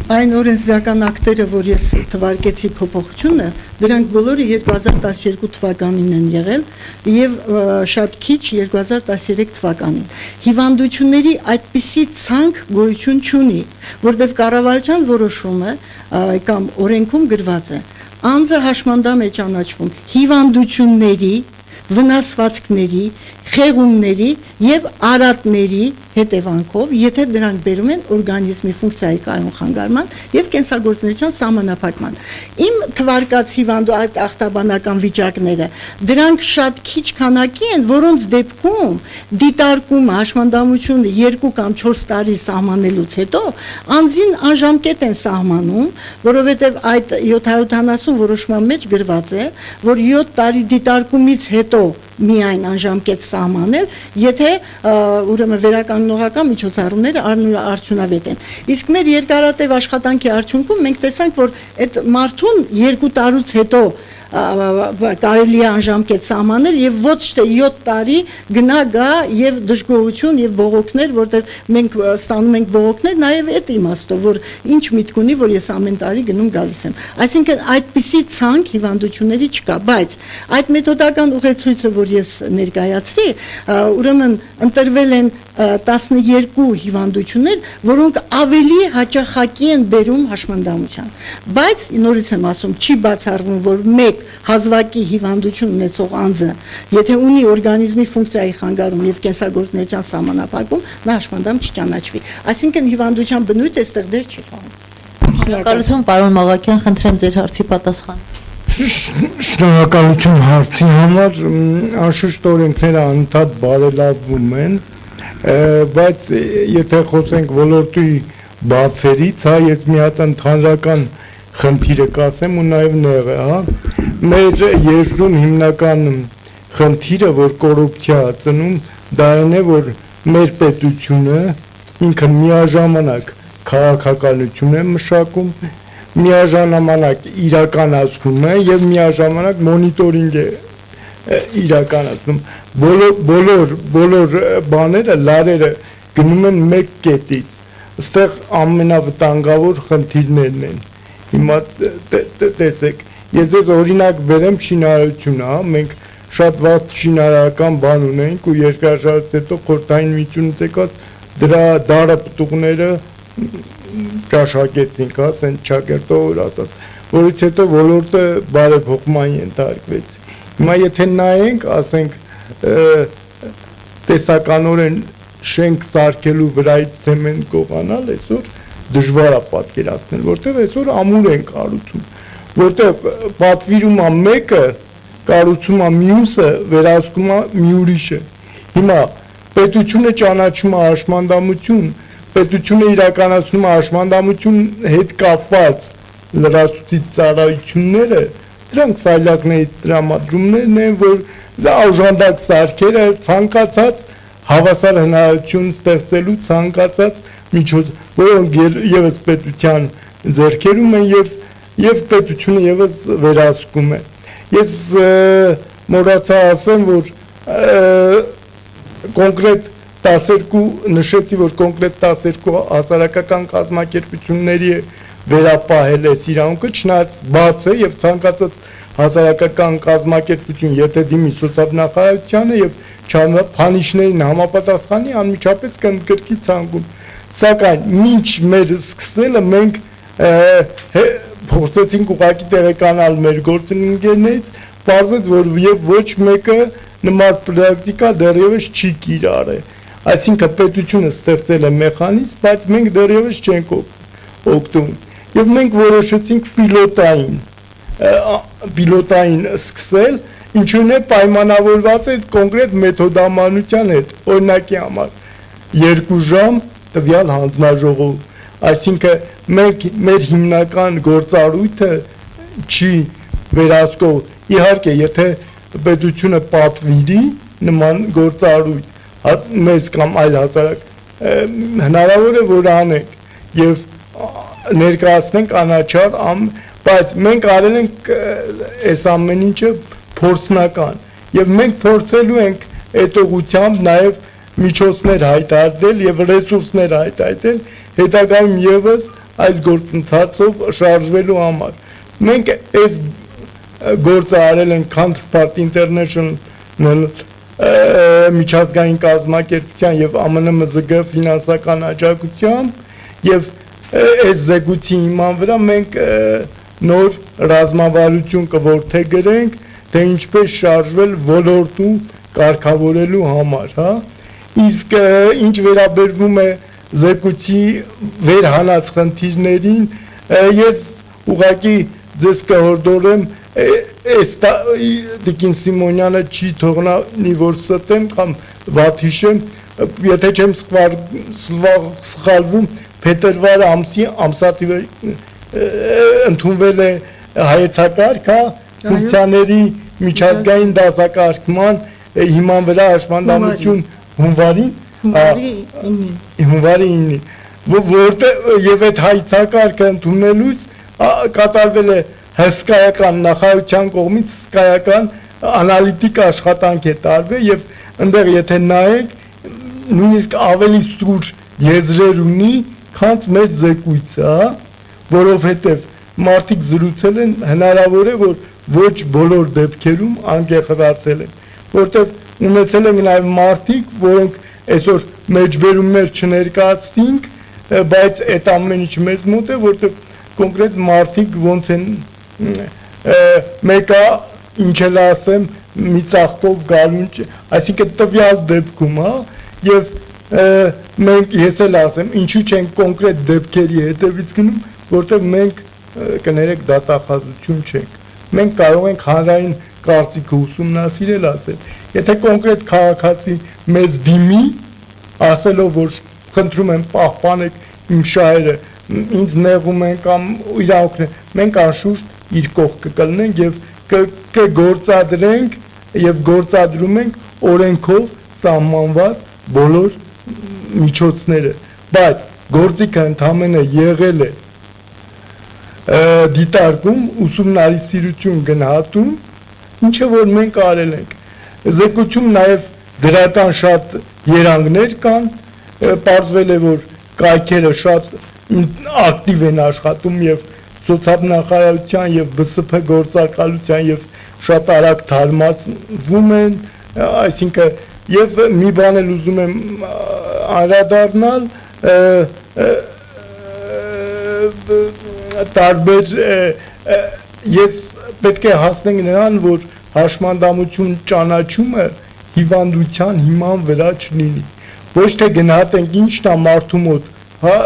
Speaker 4: Այն օրենսդրական ակտերը, որ ես թվարկեցի փոփոխությունը, դրանք բոլորը երկու հազար տասներկու թվականին են եղել եւ շատ քիչ երկու հազար տասներեք թվականին։ Հիվանդությունների այդպիսի ցանկ գոյություն չունի, որտեղ կառավարության որոշումը կամ օրենքում գրված է, անձը հաշմանդամ է ճանաչվում հիվանդությունների, վնասվածքների, խեղումների եւ արատների հետևանքով, եթե դրանք բերում են օրգանիզմի ֆունկցիայի կայուն խանգարման եւ կենսագործունեության սահմանափակման։ Իմ թվարկած հիվանդու այդ ախտաբանական վիճակները, դրանք շատ քիչ քանակի են, որոնց դեպքում դիտարկումը, հաշմանդամությունը երկու կամ չորս տարի սահմանելուց հետո անձին անժամկետ են սահմանում, որովհետեւ այդ յոթ հարյուր ութանասուն որոշման մեջ գրված է, որ յոթ տարի դիտարկումից հետո միայն անժամկետ սահմանել, եթե ուրեմն վերականգնողական միջոցառումները արդյունավետ են։ Իսկ մեր երկարատև աշխատանքի արդյունքում մենք տեսանք, որ այդ մարդուն երկու տարուց հետո կարելի է անժամկետ սահմանել եւ ոչ թե յոթ տարի գնա գա եւ դժգոհություն եւ բողոքներ, որտեղ մենք ստանում ենք բողոքներ նաեւ այդ իմաստով, որ ինչ միտք ունի, որ ես ամեն տարի գնում գալիս եմ։ Այսինքն այդպիսի ցանկ հիվանդությունների չկա, բայց այդ մեթոդական ուղեցույցը, որ ես ներկայացրի, ուրեմն ընտրվել են տասներկու հիվանդություններ, որոնք ավելի հաճախակի են բերում հաշմանդամության։ Բայց նորից եմ ասում, չի բացառվում, որ մեկ հազվագի հիվանդություն ունեցող անձը, եթե ունի օրգանիզմի ֆունկցիայի խանգարում եւ կենսագործունեության սահմանափակում, նա հաշմանդամ չճանաչվի։ Այսինքն հիվանդության բնույթը այստեղ դեռ չի խաղում։
Speaker 1: Շնորհակալություն, պարոն Մաղաքյան, խնդրեմ ձեր հարցի պատասխան։
Speaker 2: Շնորհակալություն հարցի համար, անշուշտ օրենքները անընդհատ բարելավվում են, բայց եթե խոսենք ոլորտի բացերից, հա, ես մի հատ ընդհանրական խնդիրը կասեմ ու նաև նեղը, հա, մեր երկրում հիմնական խնդիրը, որ կոռուպցիա ծնում, դա այն է, որ մեր պետությունը ինքը միաժամանակ քաղաքականություն է մշակում, միաժամանակ իրականացնում է եւ միաժամանակ մոնիտորինգ է իրականացնում։ Բոլոր բոլոր բոլոր բաները, լարերը գնում են մեկ կետից։ Այստեղ ամենավտանգավոր խնդիրներն են։ Հիմա տեսեք, ես դες օրինակ բերեմ շինարարությունը, հա, մենք շատ վաղ շինարարական բան ունենք ու երկրաշարժից հետո խորհրդային միությունից եկած դրա դարը պտուղները ճաշակեցինք, հա, ասեն ճակերտով ասած, որից հետո ոլորտը բարեփոխման ենթարկվեց։ Հիմա եթե նայենք, ասենք, տեսականորեն շենք սարքելու վրայից ցեմենտ կողանալ, այսօր դժվար է պատկերացնել, որտեղ այսօր ամուր են կառուցում, որտեղ պատվիրում է մեկը, կառուցում է մյուսը, վերահսկում է մի ուրիշը։ Հիմա պետությունը ճանաչում է հաշմանդամություն, պետությունը իրականացնում է հաշմանդամություն հետ կապված լրացուցիչ ծառայությունները, դրանք սայլակների տրամադրումներն են, որ օժանդակ սարքերը ցանկացած հավասար հնարավորություն ստեղծելու ցանկացած միջոց, որոնք եւս պետության ձեռքերում են եւ եւ պետությունը եւս վերահսկում է։ Ես մոռացա ասեմ, որ կոնկրետ տասներկու նշեցի, որ կոնկրետ տասներկու հասարակական կազմակերպությունների վերապահել է իրավունքը, չնայած բաց է եւ ցանկացած հասարակական կազմակերպություն, եթե դիմի սոցիալնախարարությանը եւ չափանիշներին համապատասխանի, անմիջապես կընդգրկի ցանկում։ Սակայն մինչ մեր սկսելը մենք փորձեցինք ուղղակի տեղեկանալ մեր գործընկերներից, պարզվեց, որ եւ ոչ մեկը նման պրակտիկա դեռևս չի կիրառել։ Այսինքն պետությունը ստեղծել է մեխանիզմ, բայց մենք դեռևս չենք օգտվում։ Եվ մենք որոշեցինք պիլոտային պիլոտային սկսել, ինչու՞ն է պայմանավորված է կոնկրետ մեթոդամանության հետ, օրինակի համար երկու ժամ տվյալ հանձնաժողով, այսինքն մենք մեր հիմնական գործառույթը չի վերահսկող, իհարկե եթե պետությունը պատվիրի նման գործառույթ մեզ կամ այլ հասարակ հնարավոր է որ անենք եւ ներկայացնենք անաչառ, բայց մենք արել ենք այս ամեն ինչը փորձնական եւ մենք փորձելու ենք այդ ուղղությամբ նաեւ միջոցներ հայտարարել եւ ռեսուրսներ հայտարարել հետագայում եւս այդ գործընթացով շարժվելու համար։ Մենք այս գործը արել ենք Counterpart International միջազգային կազմակերպության եւ ԱՄՆ M Z G ֆինանսական աջակցությամբ եւ այս զեկույցի հիման վրա մենք նոր ռազմավարություն կորդեգրենք, թե ինչպես շարժվել ոլորտում կարգավորելու համար, հա։ Իսկ ինչ վերաբերվում է զեկույցի վերհանած խնդիրներին, ես ուղղակի ձեզ կհորդորեմ այս Տիկին Սիմոնյանը չի թողնի որ ստեմ կամ վատ հիշեմ, եթե չեմ սխալվում, փետրվար ամսի ամսաթիվը ընդունվել է հայեցակարգ, ֆունկցիաների միջազգային դասակարգման հիման վրա հաշմանդամություն հունվարին, հունվարի ինին, եւ այդ հայեցակարգը ընդունելուց կատարվել է հսկայական նախարարության կողմից հսկայական անալիտիկ աշխատանք է տարվել եւ այնտեղ եթե նայեք նույնիսկ ավելի սուր եզրեր ունի, քան մեր զեկույցը, հա, որովհետեւ մարդիկ զրուցել են հնարավոր է որ ոչ բոլոր դեպքերում անկեղծացել են, որտեղ ունեցել են նաեւ մարդիկ, որոնք այսօր մեջբերումներ չներկայացրինք, բայց այդ ամեն ինչ մեզ մոտ է, որտեղ կոնկրետ մարդիկ ոնց են մեկը ինչ էլ ասեմ մի ծաղկով գալուն, այսինքն տվյալ դեպքում, հա, եւ մենք ես էլ ասեմ, ինչու չենք կոնկրետ դեպքերի հետևից գնում, որտեղ մենք կներեք դատախազություն չենք։ Մենք կարող ենք հանրային կարծիքը ուսումնասիրել ասել։ Եթե կոնկրետ քաղաքացի մեզ դիմի, ասելով որ խնդրում եմ պահպանեք իմ շահերը, ինձ նեղում են կամ իրավունք են, մենք անշուշտ իր կողքը կլինենք եւ կգործադրենք եւ գործադրում ենք օրենքով սահմանված բոլոր միջոցները, բայց գործիքը ընդամենը եղել է դիտարկում, ուսումնասիրություն գնահատում, ինչը որ մենք արել ենք։ Զեկույցում նաեւ դրական շատ երանգներ կան, պարզվել է որ կայքերը շատ ակտիվ են աշխատում եւ սոցիալնախարարության եւ B S P գործակալության եւ շատ արագ թարմացվում են, այսինքն եւ մի բան էլ ուզում եմ անդրադառնալ, տարբեր ես պետք է հասնենք նրան, որ հաշմանդամություն ճանաչումը հիվանդության հիման վրա չլինի, ոչ թե գնահատենք ինչն է մարդու մոտ, հա,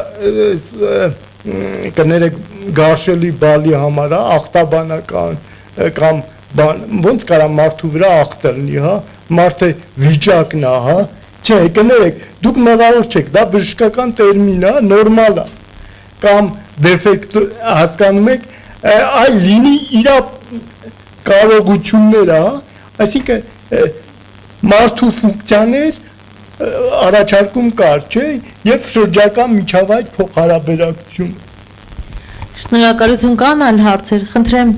Speaker 2: կներեք գարշելի բալի համար, ախտաբանական կամ բան, ոնց կարա մարդու վրա ախտը լինի, հա, մարդը վիճակն է, հա, չէ, կներեք, դուք մեղավոր չեք, դա բժշկական տերմին է, նորմալ է, կամ դեֆեկտ հասկանում եք, այլ լինի իր կարողությունները, հա, այսինքն մարդու ֆունկցիաներ առաջարկում կար, չէ, եւ շրջակա միջավայր փոխհարաբերակցություն։
Speaker 1: Շնորհակալություն, կան այլ հարցեր, խնդրեմ։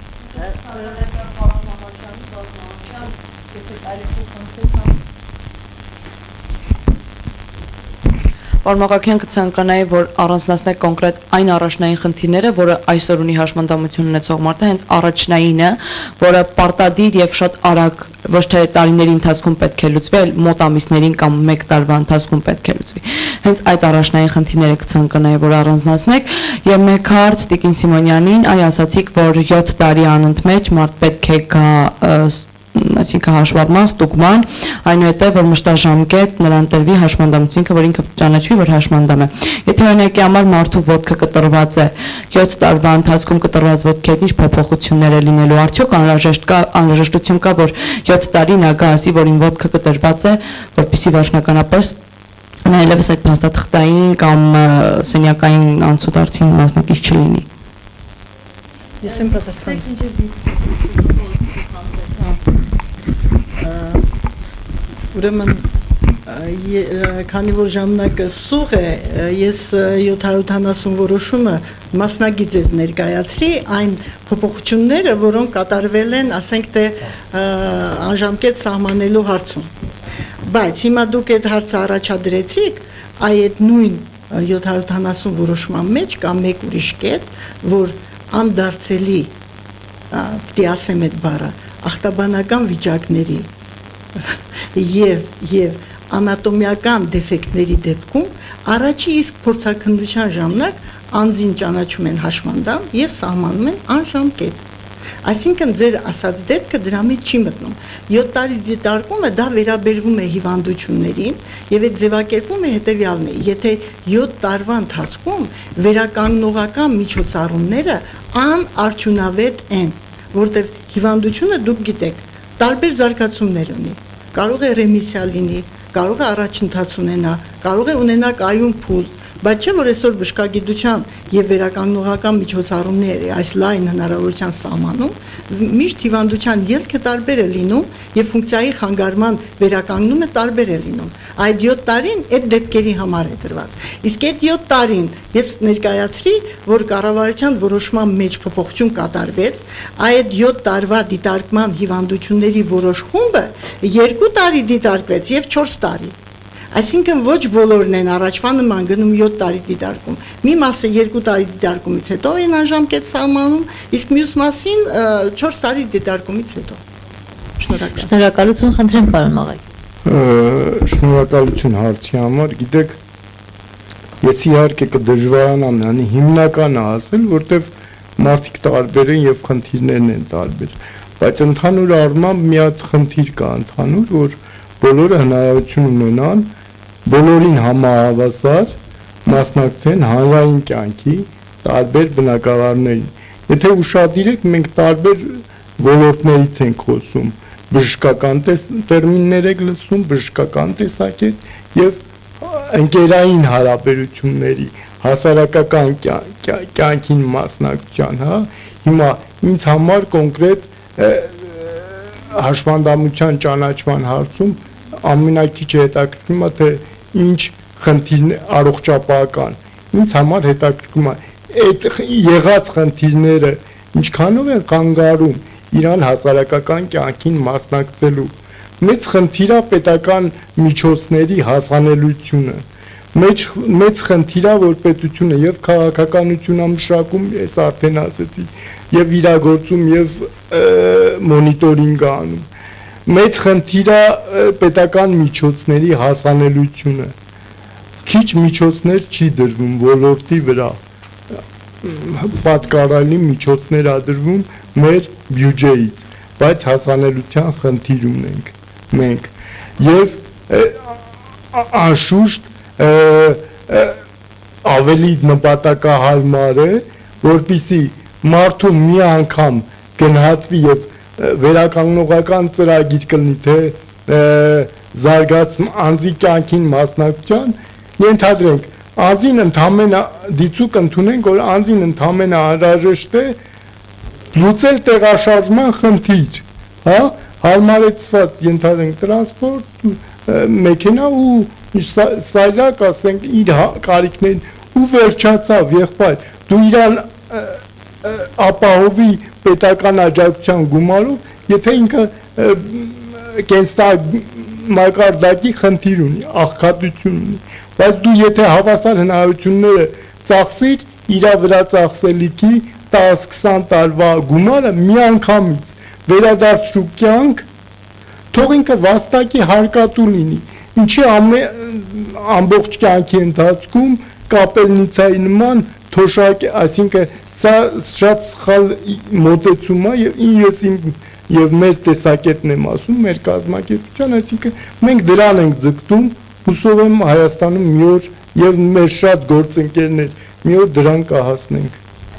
Speaker 6: Պարոն Մաղաքյան, կցանկանայի, որ առանձնացնեք կոնկրետ այն առաջնային խնդիրները, որը այսօր ունի հաշմանդամություն ունեցող մարդը, հենց առաջնայինը, որը պարտադիր եւ շատ արագ ոչ թե տարիների ընթացքում պետք է լուծվի, այլ մոտ ամիսներին կամ մեկ տարվա ընթացքում պետք է լուծվի։ Հենց այդ առաջնային խնդիրները կցանկանայի, որ առանձնացնեք, եւ մեկ հարց Տիկին Սիմոնյանին, այ ասացիք, որ յոթ տարի անընդմեջ մարդ պետք է գա այսինքն հաշվառման, ստուգման, այնուհետև որ մշտաժամկետ նրան տրվի հաշմանդամություն, որ ինքը ճանաչվի, որ հաշմանդամ է։ Եթե օրինակի համար մարդու ոտքը կտրված է յոթ տարվա ընթացքում կտրված ոտքի հետ ինչ փոփոխություններ է լինելու, արդյոք անհրաժեշտ կա, անհրաժեշտություն կա, որ յոթ տարի նա գա ասի, որ իմ ոտքը կտրված է, որպեսզի վերջնականապես այլևս այդ փաստաթղթային կամ սենյակային անցուդարձին մասնակից չլինի։
Speaker 4: Ես եմ պատասխան։ Ուրեմն քանի որ ժամանակը սուղ է, ես յոթ հարյուր ութանասուն որոշումը մասնագիծ ես ներկայացրի այն փոփոխությունները, որոնք կատարվել են, ասենք թե անժամկետ սահմանելու հարցում։ Բայց հիմա դուք այդ հարցը առաջադրեցիք, այ այդ նույն յոթ հարյուր ութանասուն որոշման մեջ կա մեկ ուրիշ կետ, որ անդարձելի, պիտի ասեմ այդ բառը, ախտաբանական վիճակների եւ եւ անատոմիական դեֆեկտների դեպքում առաջի իսկ փորձաքննության ժամանակ անձին ճանաչում են հաշմանդամ եւ սահմանում են անժամկետ։ Այսինքն ձեր ասած դեպքը դրա մեջ չի մտնում։ յոթ տարի դիտարկումը դա վերաբերվում է հիվանդություններին եւ այդ ձևակերպումը հետեւյալն է. եթե յոթ տարվա ընթացքում վերականգնողական միջոցառումները անարդյունավետ են, որտեղ հիվանդությունը դուք գիտեք, տարբեր զարգացումներ ունի։ Կարող է ռեմիսիա լինի, կարող է առաջընթաց ունենա, կարող է ունենա կայուն փուլ, բայց չէ որ այսօր բժշկագիտության եւ վերականգնողական միջոցառումների այս լայն հնարավորության սահմանում միշտ հիվանդության ելքը տարբեր է լինում եւ ֆունկցիայի խանգարման վերականգնումը տարբեր է լինում։ Այդ յոթ տարին այդ դեպքերի համար է դրված։ Իսկ այդ յոթ տարին ես ներկայացրի, որ կառավարության որոշման մեջ փոփոխություն կատարվեց, այդ յոթ տարվա դիտարկման հիվանդությունների որոշ խումբը երկու տարի դիտարկվեց եւ չորս տարի։ Այսինքն ոչ բոլորն են առաջվա նման գնում յոթ տարի դիտարկում։ Մի մասը երկու տարի դիտարկումից հետո են անժամկետ սահմանում, իսկ մյուս մասին չորս տարի դիտարկումից հետո։ Շնորհակալ։
Speaker 1: Շնորհակալություն, խնդրեմ պարոն Մաղայ։
Speaker 2: Շնորհակալություն հարցի համար, գիտեք, ես իհարկե կդժվարանամ, անի հիմնականը ասել, որտեվ մարդիկ տարբեր են եւ խնդիրներն են տարբեր, բայց ընդհանուր առմամբ մի հատ խնդիր կա ընդհանուր, որ բոլորը հնարավորություն ունենան բոլորին համահավասար մասնակցեն հանրային կյանքի տարբեր բնակավարներին։ Եթե ուշադիր եք, մենք տարբեր ոլորտներից ենք խոսում, բժշկական տերմիններ եք լսում, բժշկական տեսակետ եւ ընկերային հարաբերությունների, հասարակական կյանքին մասնակցության, հա։ Հիմա ինձ համար կոնկրետ հաշմանդամության ճանաչման հարցում ամենակիչը հետաքրքրում է թե ինչ խնդիրներ առողջապահական, ինձ համար հետաքրքրում է այդ եղած խնդիրները ինչքանով են կանգարում իրան հասարակական կյանքին մասնակցելու։ Մեծ խնդիր է պետական միջոցների հասանելիությունը, մեծ մեծ խնդիր է որ պետությունը եւ քաղաքականությունը մշակում, ես արդեն ասեցի, եւ իրագործում եւ մոնիտորինգ անում։ Մեծ խնդիր է պետական միջոցների հասանելիությունը։ Քիչ միջոցներ չի դրվում ոլորտի վրա։ Պատկառելի միջոցներ ա դրվում մեր բյուջեից, բայց հասանելիության խնդիր ունենք մենք։ Եվ անշուշտ ավելի նպատակահարմար է, որպեսզի մարդու մի անգամ գնահատվի եւ վերականգնողական ծրագիր կլինի թե զարգացում անձի կյանքին մասնակցության, ենթադրենք անձին ընդամենը դիցուկ ընդունենք, որ անձին ընդամենը անհրաժեշտ է լուծել տեղաշարժման խնդիր, հա, հարմարեցված ենթադրենք տրանսպորտ, մեքենա ու սայլակ, ասենք իր կարիքներին ու վերջացավ եղբայր, դու իրան ապահովի պետական աջակցության գումարով, եթե ինքը կենսամակարդակի խնդիր ունի, աղքատություն ունի, բայց դու եթե հավասար հնարավորությունները ծախսիր, իրա վրա ծախսելիքի տասը քսան տարվա գումարը մի անգամից վերադարձրու կյանք, թող ինքը վաստակի հարկատու լինի, ինչի ամբողջ կյանքի ընթացքում կապելնիցայի նման թոշակ, այսինքն սա շատ սխալ մոտեցում է եւ ես իմ եւ մեր տեսակետն եմ ասում, մեր կազմակերպության, այսինքն մենք դրան ենք ձգտում, հուսով եմ Հայաստանում մի օր եւ մեր շատ գործընկերներ մի օր դրան կհասնենք։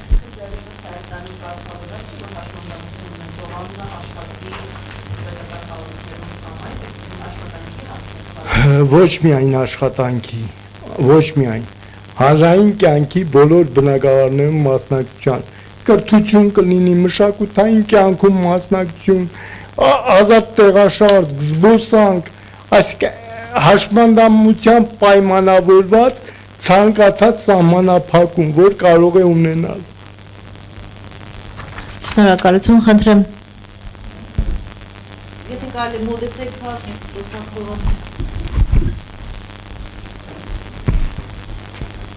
Speaker 2: Ոչ միայն աշխատանքի, ոչ միայն հանրային կյանքի բոլոր բնակավարներում մասնակցության, կրթություն կլինի, մշակութային կյանքում մասնակցություն, ազատ տեղաշարժ, զբոսանք, այսինքն հաշմանդամությամբ պայմանավորված ցանկացած սահմանափակում, որ կարող է ունենալ։
Speaker 1: Շնորհակալություն, խնդրեմ։ Եթե կարելի մոտեցեք փաստից զբոսանքով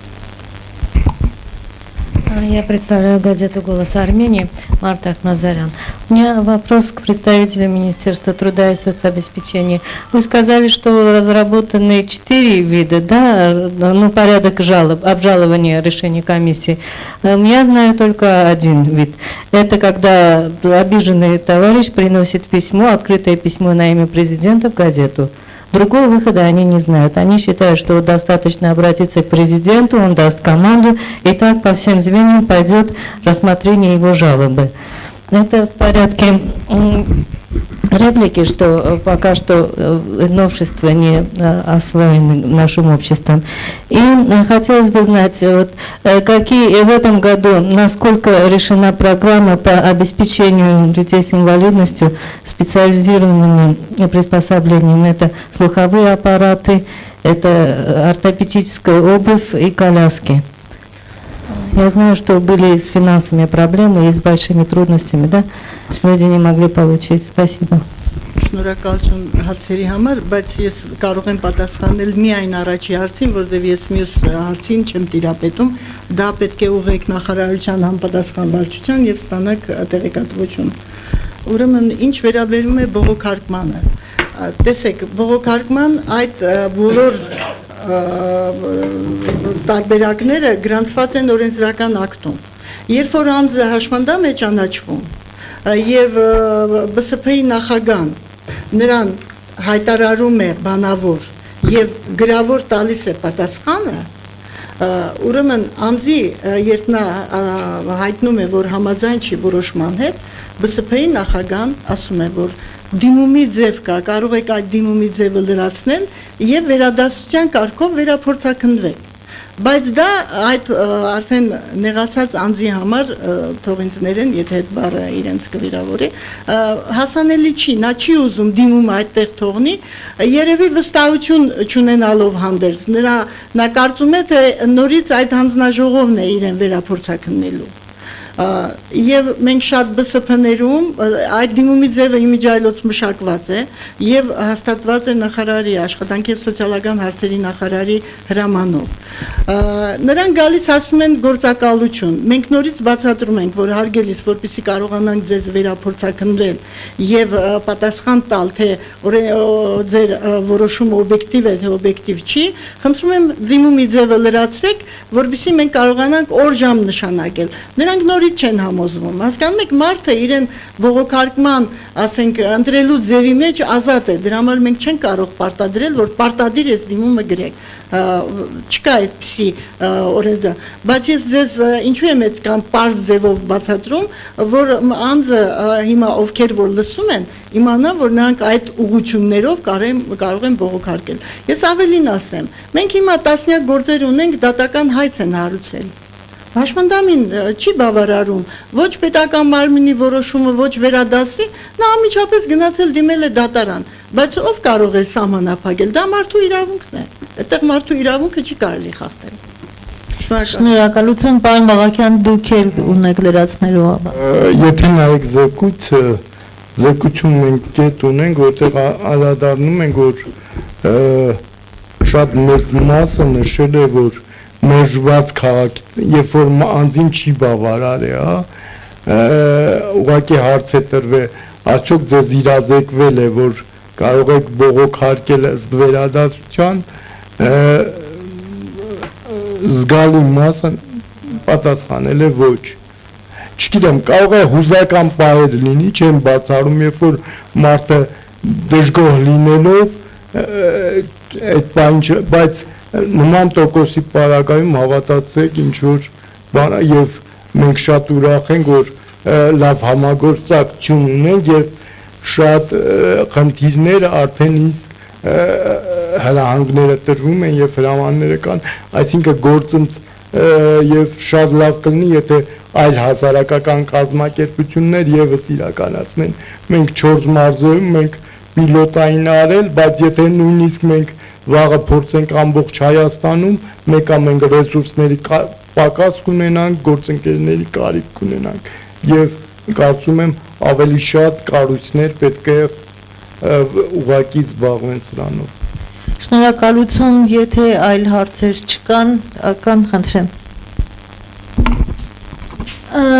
Speaker 7: Я представляю газету «Голос Армении», Марта Ахназарян. У меня вопрос к представителю Министерства труда и соцобеспечения. Вы сказали, что разработаны четыре вида, да, ну, порядок жалоб, обжалования решений комиссии. Я знаю только один вид. Это когда обиженный товарищ приносит письмо, открытое письмо на имя президента в газету. Другого выхода они не знают. Они считают, что достаточно обратиться к президенту, он даст команду, и так по всем звеньям пойдет рассмотрение его жалобы. Это в порядке реплики, что пока что новшества не освоены нашим обществом. И хотелось бы знать, вот, какие в этом году, насколько решена программа по обеспечению людей с инвалидностью специализированными приспособлениями. Это слуховые аппараты, это ортопедическая обувь и коляски. Я знаю, что были с финансовыми проблемами и с большими трудностями, да? Люди не могли получить. Спасибо.
Speaker 4: Շնորհակալություն հարցերի համար, բայց ես կարող եմ պատասխանել միայն առաջի հարցին, որովհետև ես մյուս հարցին չեմ տիրապետում, դա պետք է ուղղեք նախարարության համապատասխան վարչության եւ ստանաք տեղեկատվություն։ Ուրեմն ինչ վերաբերում է բողոքարկմանը, տեսեք, բողոքարկման այդ բոլոր տարբերակները գրանցված են օրենսդրական ակտում։ Երբ որ անձը հաշմանդամ է ճանաչվում եւ B S P-ի նախագահան նրան հայտարարում է բանավոր եւ գրավոր տալիս է պատասխանը, ուրեմն անձի երբ նա հայտնում է, որ համաձայն չի որոշման հետ, B S P-ի նախագահան ասում է, որ դիմումի ձև կա, կարող եք այդ դիմումի ձևը լրացնել եւ վերադասության կարգով վերափորձակնվել։ Բայց դա այդ արդեն նեղացած անձի համար թող ինձ ներեն, եթե այդ բառը իրենց կվիրավորի, հասանելի չի, նա չի ուզում դիմումը այդտեղ թողնի, երևի վստահություն չունենալով հանդերձ, նրա նա կարծում է, թե նորից այդ հանձնաժողովն է իրեն վերափորձակնելու։ Եվ մենք շատ B S P-ներում այդ դիմումի ձևը իմիջիայլոց մշակված է եւ հաստատված է նախարարի աշխատանքի եւ սոցիալական հարցերի նախարարի հրամանով։ Նրանք գալիս ասում են գործակալություն։ Մենք նորից բացատրում ենք, որ հարգելիս, որպեսզի կարողանանք ձեզ վերափորձակնվել եւ պատասխան տալ, թե ձեր որոշումը օբյեկտիվ է, թե օբյեկտիվ չի, խնդրում եմ դիմումի ձևը լրացրեք, որպեսզի մենք կարողանանք օր ժամ նշանակել։ Նրանք նոր չեն համոզվում, հասկանում եք, մարդը իրեն բողոքարկման, ասենք, ընտրելու ձևի մեջ ազատ է, դրա համար մենք չենք կարող պարտադրել, որ պարտադիր ես դիմումը գրեք, չկա այդպիսի օրենսդրական, բայց ես ձեզ ինչու եմ այդքան պարզ ձևով բացատրում, որ անձը հիմա ովքեր որ լսում են, իմանան, որ նրանք այդ ուղղություններով կարող են բողոքարկել։ Ես ավելին ասեմ, մենք հիմա տասնյակ գործեր ունենք, դատական հայց են հարուցել։ Հաշմանդամին չի բավարարում, ոչ պետական մարմինի որոշումը, ոչ վերադասի, նա ամիջապես գնացել դիմել է դատարան, բայց ով կարող է սահմանափակել, դա մարդու իրավունքն է, այդտեղ մարդու իրավունքը չի կարելի խախտել։
Speaker 1: Շնորհակալություն, պարոն Բաղաքյան, դուք էլ ունեք լրացնելու համար։
Speaker 2: Եթե նայեք զեկույցը, զեկույցում մենք կետ ունենք, որտեղ անդրադառնում ենք, որ շատ մեծ մասը նշել է, որ մերժված քաղաք, երբ որ անձին չի բավարար է, ուղղակի հարց է տրվել, արդյոք ձեզ իրազեկվել է, որ կարող եք բողոքարկել ըստ վերադասության, զգալի մասը պատասխանել է ոչ։ Չգիտեմ, կարող է հուզական պահեր լինի, չեմ բացառում, երբ որ մարդը դժգոհ լինելով, այդ բանը, բայց նման տոկոսի պարագայում հավատացեք ինչ որ բան եւ մենք շատ ուրախ ենք որ լավ համագործակցություն ունենք եւ շատ խնդիրներ արդեն իսկ հրահանգները տրվում են եւ հրամանները կան, այսինքն գործընթ եւ շատ լավ կլինի եթե այլ հասարակական կազմակերպություններ եւս իրականացնեն։ Մենք չորս մարզերում մենք պիլոտային արել, բայց եթե նույնիսկ մենք վաղը փորձենք ամբողջ Հայաստանում, մեկա մենք ռեսուրսների պակաս կունենանք, գործընկերների կարիք կունենանք եւ կարծում եմ ավելի շատ կառույցներ պետք է ուղղակի զբաղվեն սրանով։
Speaker 1: Շնորհակալություն, եթե այլ հարցեր չկան, կան, խնդրեմ։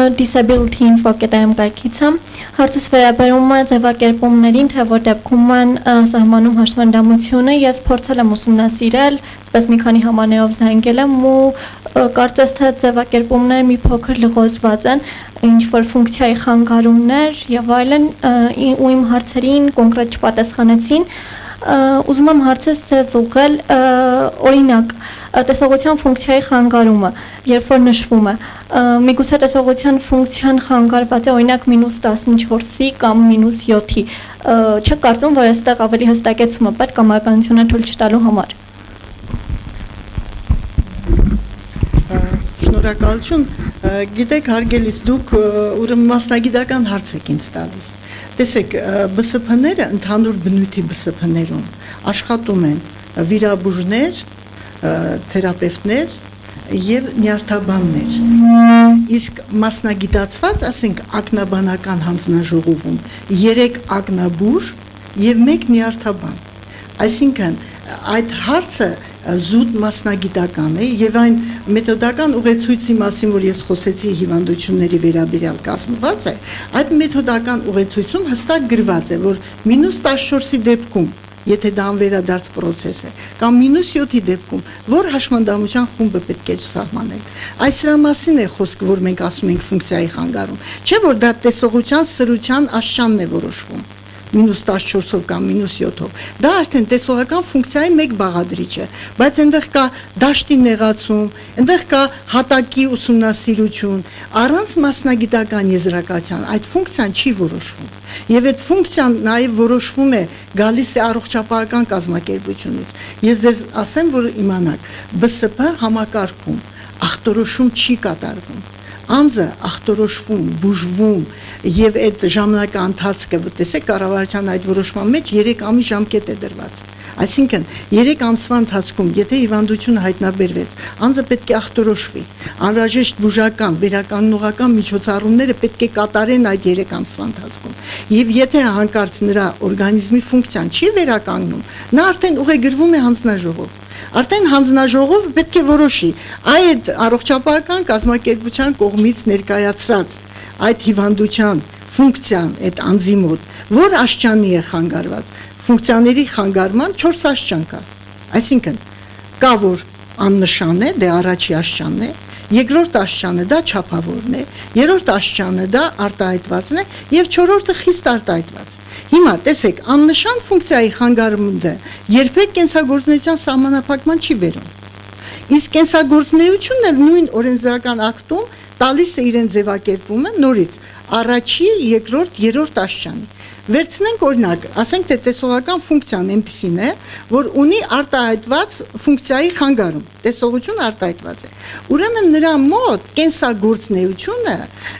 Speaker 8: disability info կետայում կայքից եմ, հարցս վերաբերում է ձևակերպումներին, թե որ դեպքում են սահմանում հաշմանդամությունը, ես փորձել եմ ուսումնասիրել, այսպես մի քանի համարներով զանգել եմ ու կարծես թե ձևակերպումները մի փոքր լղոզված են, ինչ որ ֆունկցիայի խանգարումներ եւ այլն ու իմ հարցերին կոնկրետ չպատասխանեցին, ուզում եմ հարցս ձեզ ուղղել օրինակ տեսողության ֆունկցիայի խանգարումը, երբ որ նշվում է, միգուցե տեսողության ֆունկցիան խանգարված է օրինակ մինուս տասնչորսի կամ մինուս յոթի, չեք կարծում, որ այստեղ ավելի հստակեցումը պետք կամականությունը թույլ չտալու համար։
Speaker 4: Շնորհակալություն, գիտեք հարգելիս դուք ուրեմն մասնագիտական հարց եք ինձ տալիս։ Տեսեք, B S P-ները ընդհանուր բնույթի B S P-ներում աշխատում են վիրաբույժներ, թերապևտներ եւ նյարդաբաններ։ Իսկ մասնագիտացված, ասենք, ակնաբանական հանձնաժողովում երեք ակնաբույժ եւ մեկ նյարդաբան։ Այսինքն այդ հարցը զուտ մասնագիտական է եւ այն մեթոդական ուղեցույցի մասին, որ ես խոսեցի հիվանդությունների վերաբերյալ կազմված է, այդ մեթոդական ուղեցույցում հստակ գրված է, որ մինուս տասնչորսի դեպքում, եթե դա անվերադարձ պրոցես է, կամ մինուս յոթի դեպքում, որ հաշմանդամության խումբը պետք է սահմանել։ Այս դրա մասին է խոսքը, որ մենք ասում ենք ֆունկցիայի խանգարում, չէ՞ որ դա տեսողության սրության աշճանն է որոշվում։ մինուս տասնչորսով կամ մինուս յոթով, դա արդեն տեսողական ֆունկցիայի մեկ բաղադրիչ է, բայց այնտեղ կա դաշտի նեղացում, այնտեղ կա հատակի ուսումնասիրություն, առանց մասնագիտական եզրակացության այդ ֆունկցիան չի որոշվում։ Եվ այդ ֆունկցիան նաև որոշվում է գալիս է առողջապահական կազմակերպությունից։ Ես ձեզ ասեմ, որ իմանաք, B S P համակարգում ախտորոշում չի կատարվում։ Անձը ախտորոշվում, բուժվում եւ այդ ժամանակահատվածը, տեսեք, կառավարության այդ որոշման մեջ երեք ամիս ժամկետ է դրված։ Այսինքն երեք ամսվա ընթացքում, եթե հիվանդությունը հայտնաբերվեց, անձը պետք է ախտորոշվի։ Անհրաժեշտ բուժական, վերականգնողական միջոցառումները պետք է կատարեն այդ երեք ամսվա ընթացքում։ Եվ եթե հանկարծ նրա օրգանիզմի ֆունկցիան չի վերականգնում, նա արդեն ուղեգրվում է հանձնաժողով։ Արդեն հանձնաժողովը պետք է որոշի այդ առողջապահական կազմակերպության կողմից ներկայացրած այդ հիվանդության ֆունկցիան այդ անձի մոտ, որ աշճանի է խանգարված, ֆունկցիաների խանգարման չորս աշճան կա։ Այսինքն կա որ աննշան է, դե առաջի աշճանն է, երկրորդ աշճանը դա չափավորն է, երրորդ աշճանը դա արտահայտվածն է եւ չորրորդը խիստ արտահայտված։ Հիմա տեսեք, աննշան ֆունկցիայի խանգարումը երբեք կենսագործունեության սահմանափակման չի բերում։ Իսկ կենսագործունեությունն էլ նույն օրենսդրական ակտում տալիս է իրեն ձևակերպումը նորից առաջի, երկրորդ, երրորդ աշճանի։ Վերցնենք օրինակ, ասենք թե տեսողական ֆունկցիան այնպիսին է, որ ունի արտահայտված ֆունկցիայի խանգարում, տեսողությունը արտահայտված է։ Ուրեմն նրա մոտ կենսագործունեությունը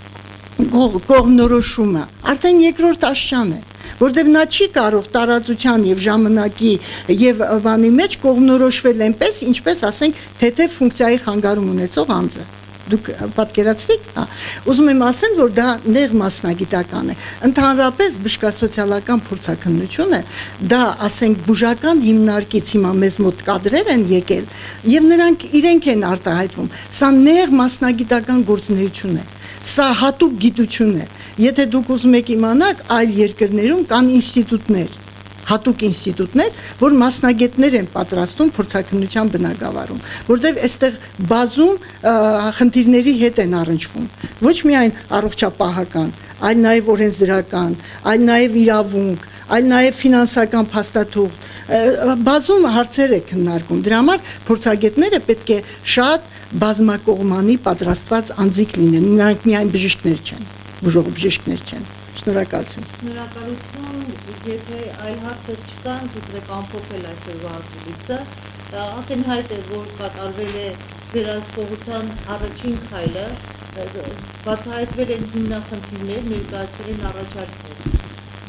Speaker 4: կողմնորոշումը արդեն երկրորդ աշճան է, որտեղ նա չի կարող տարածության եւ ժամանակի եւ բանի մեջ կողմնորոշվել այնպես, ինչպես ասենք թեթև ֆունկցիայի խանգարում ունեցող անձը։ Դուք պատկերացրեք, հա, ուզում եմ ասել, որ դա նեղ մասնագիտական է։ Ընդհանրապես բժշկասոցիալական փորձաքննությունը դա, ասենք, բուժական հիմնարկից հիմա մեզ մոտ կադրեր են եկել եւ նրանք իրենք են արտահայտվում։ Սա նեղ մասնագիտական գործունեություն է։ Սա հատուկ գիտություն է։ Եթե դուք ուզում եք իմանալ, այլ երկրներում կան ինստիտուտներ, հատուկ ինստիտուտներ, որ մասնագետներ են պատրաստում փորձաքննության բնագավառում, որտեղ այստեղ բազում խնդիրների հետ են առնչվում, ոչ միայն առողջապահական, այլ նաև օրենսդրական, այլ նաև իրավունք, այլ նաև ֆինանսական փաստաթուղթ, բազում հարցեր է քննարկում։ Դրա համար փորձագետները պետք է շատ բազմակողմանի պատրաստված անձիկ լինեն, նրանք միայն բժիշկներ չեն, բուժող բժիշկներ չեն։ Շնորհակալություն։
Speaker 1: Շնորհակալություն, եթե այլ հարցեր չկան, դուք ամփոփել այսօրվա ասուլիսը, ակնհայտ է, որ կատարվել է վերահսկողության առաջին քայլը, բացահայտվել են հիմնախնդիրներ, ներկայացվել են առաջարկներ։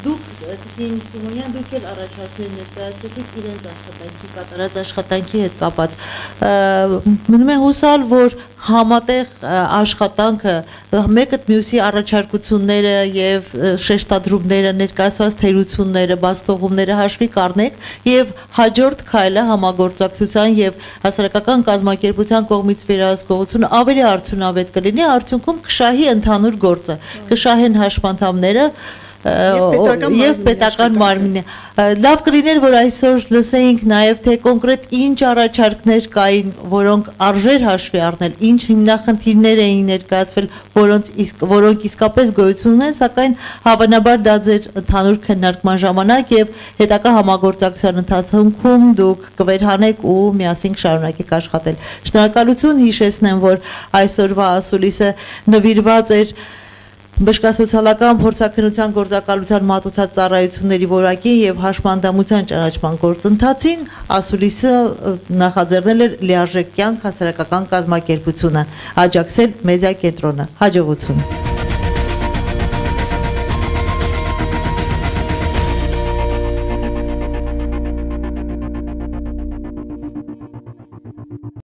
Speaker 1: դուք Տիկին Սիմոնյան դուք էլ առաջարկներ ներկայացրեցիք իրենց աշխատանքի կատարած աշխատանքի հետ կապած մնում է հուսալ որ համատեղ աշխատանքը մեկը մյուսի առաջարկությունները եւ շեշտադրումները ներկայացված թերությունները բացթողումները հաշվի կառնեք եւ հաջորդ քայլը համագործակցության եւ հասարակական կազմակերպության կողմից վերահսկողությունը ավելի արդյունավետ կլինի արդյունքում կշահի ընդհանուր գործը կշահեն հաշմանդամները եւ պետական մարմինը լավ կլիներ որ այսօր լսեինք նաեւ թե կոնկրետ ինչ առաջարկներ կային որոնք արժեր հաշվի առնել ինչ հիմնախնդիրներ էին ներկայացվել որոնց իսկ որոնք իսկապես գոյություն ունեն սակայն հավանաբար դա ձեր ընդհանուր քննարկման ժամանակ եւ հետագա համագործակցության ընթացքում դուք կվերհանեք ու միասին կշարունակեք աշխատել շնորհակալություն հիշեցնեմ որ այսօրվա ասուլիսը նվիրված էր Բժշկասոցիալական փորձաքննության գործակալության մատուցած ծառայությունների որակին եւ հաշմանդամության ճանաչման գործընթացին ասուլիսը նախաձեռնել էր լիարժեք կյանք հասարակական կազմակերպությունը աջակցել մեդիա կենտրոնը հաջողություն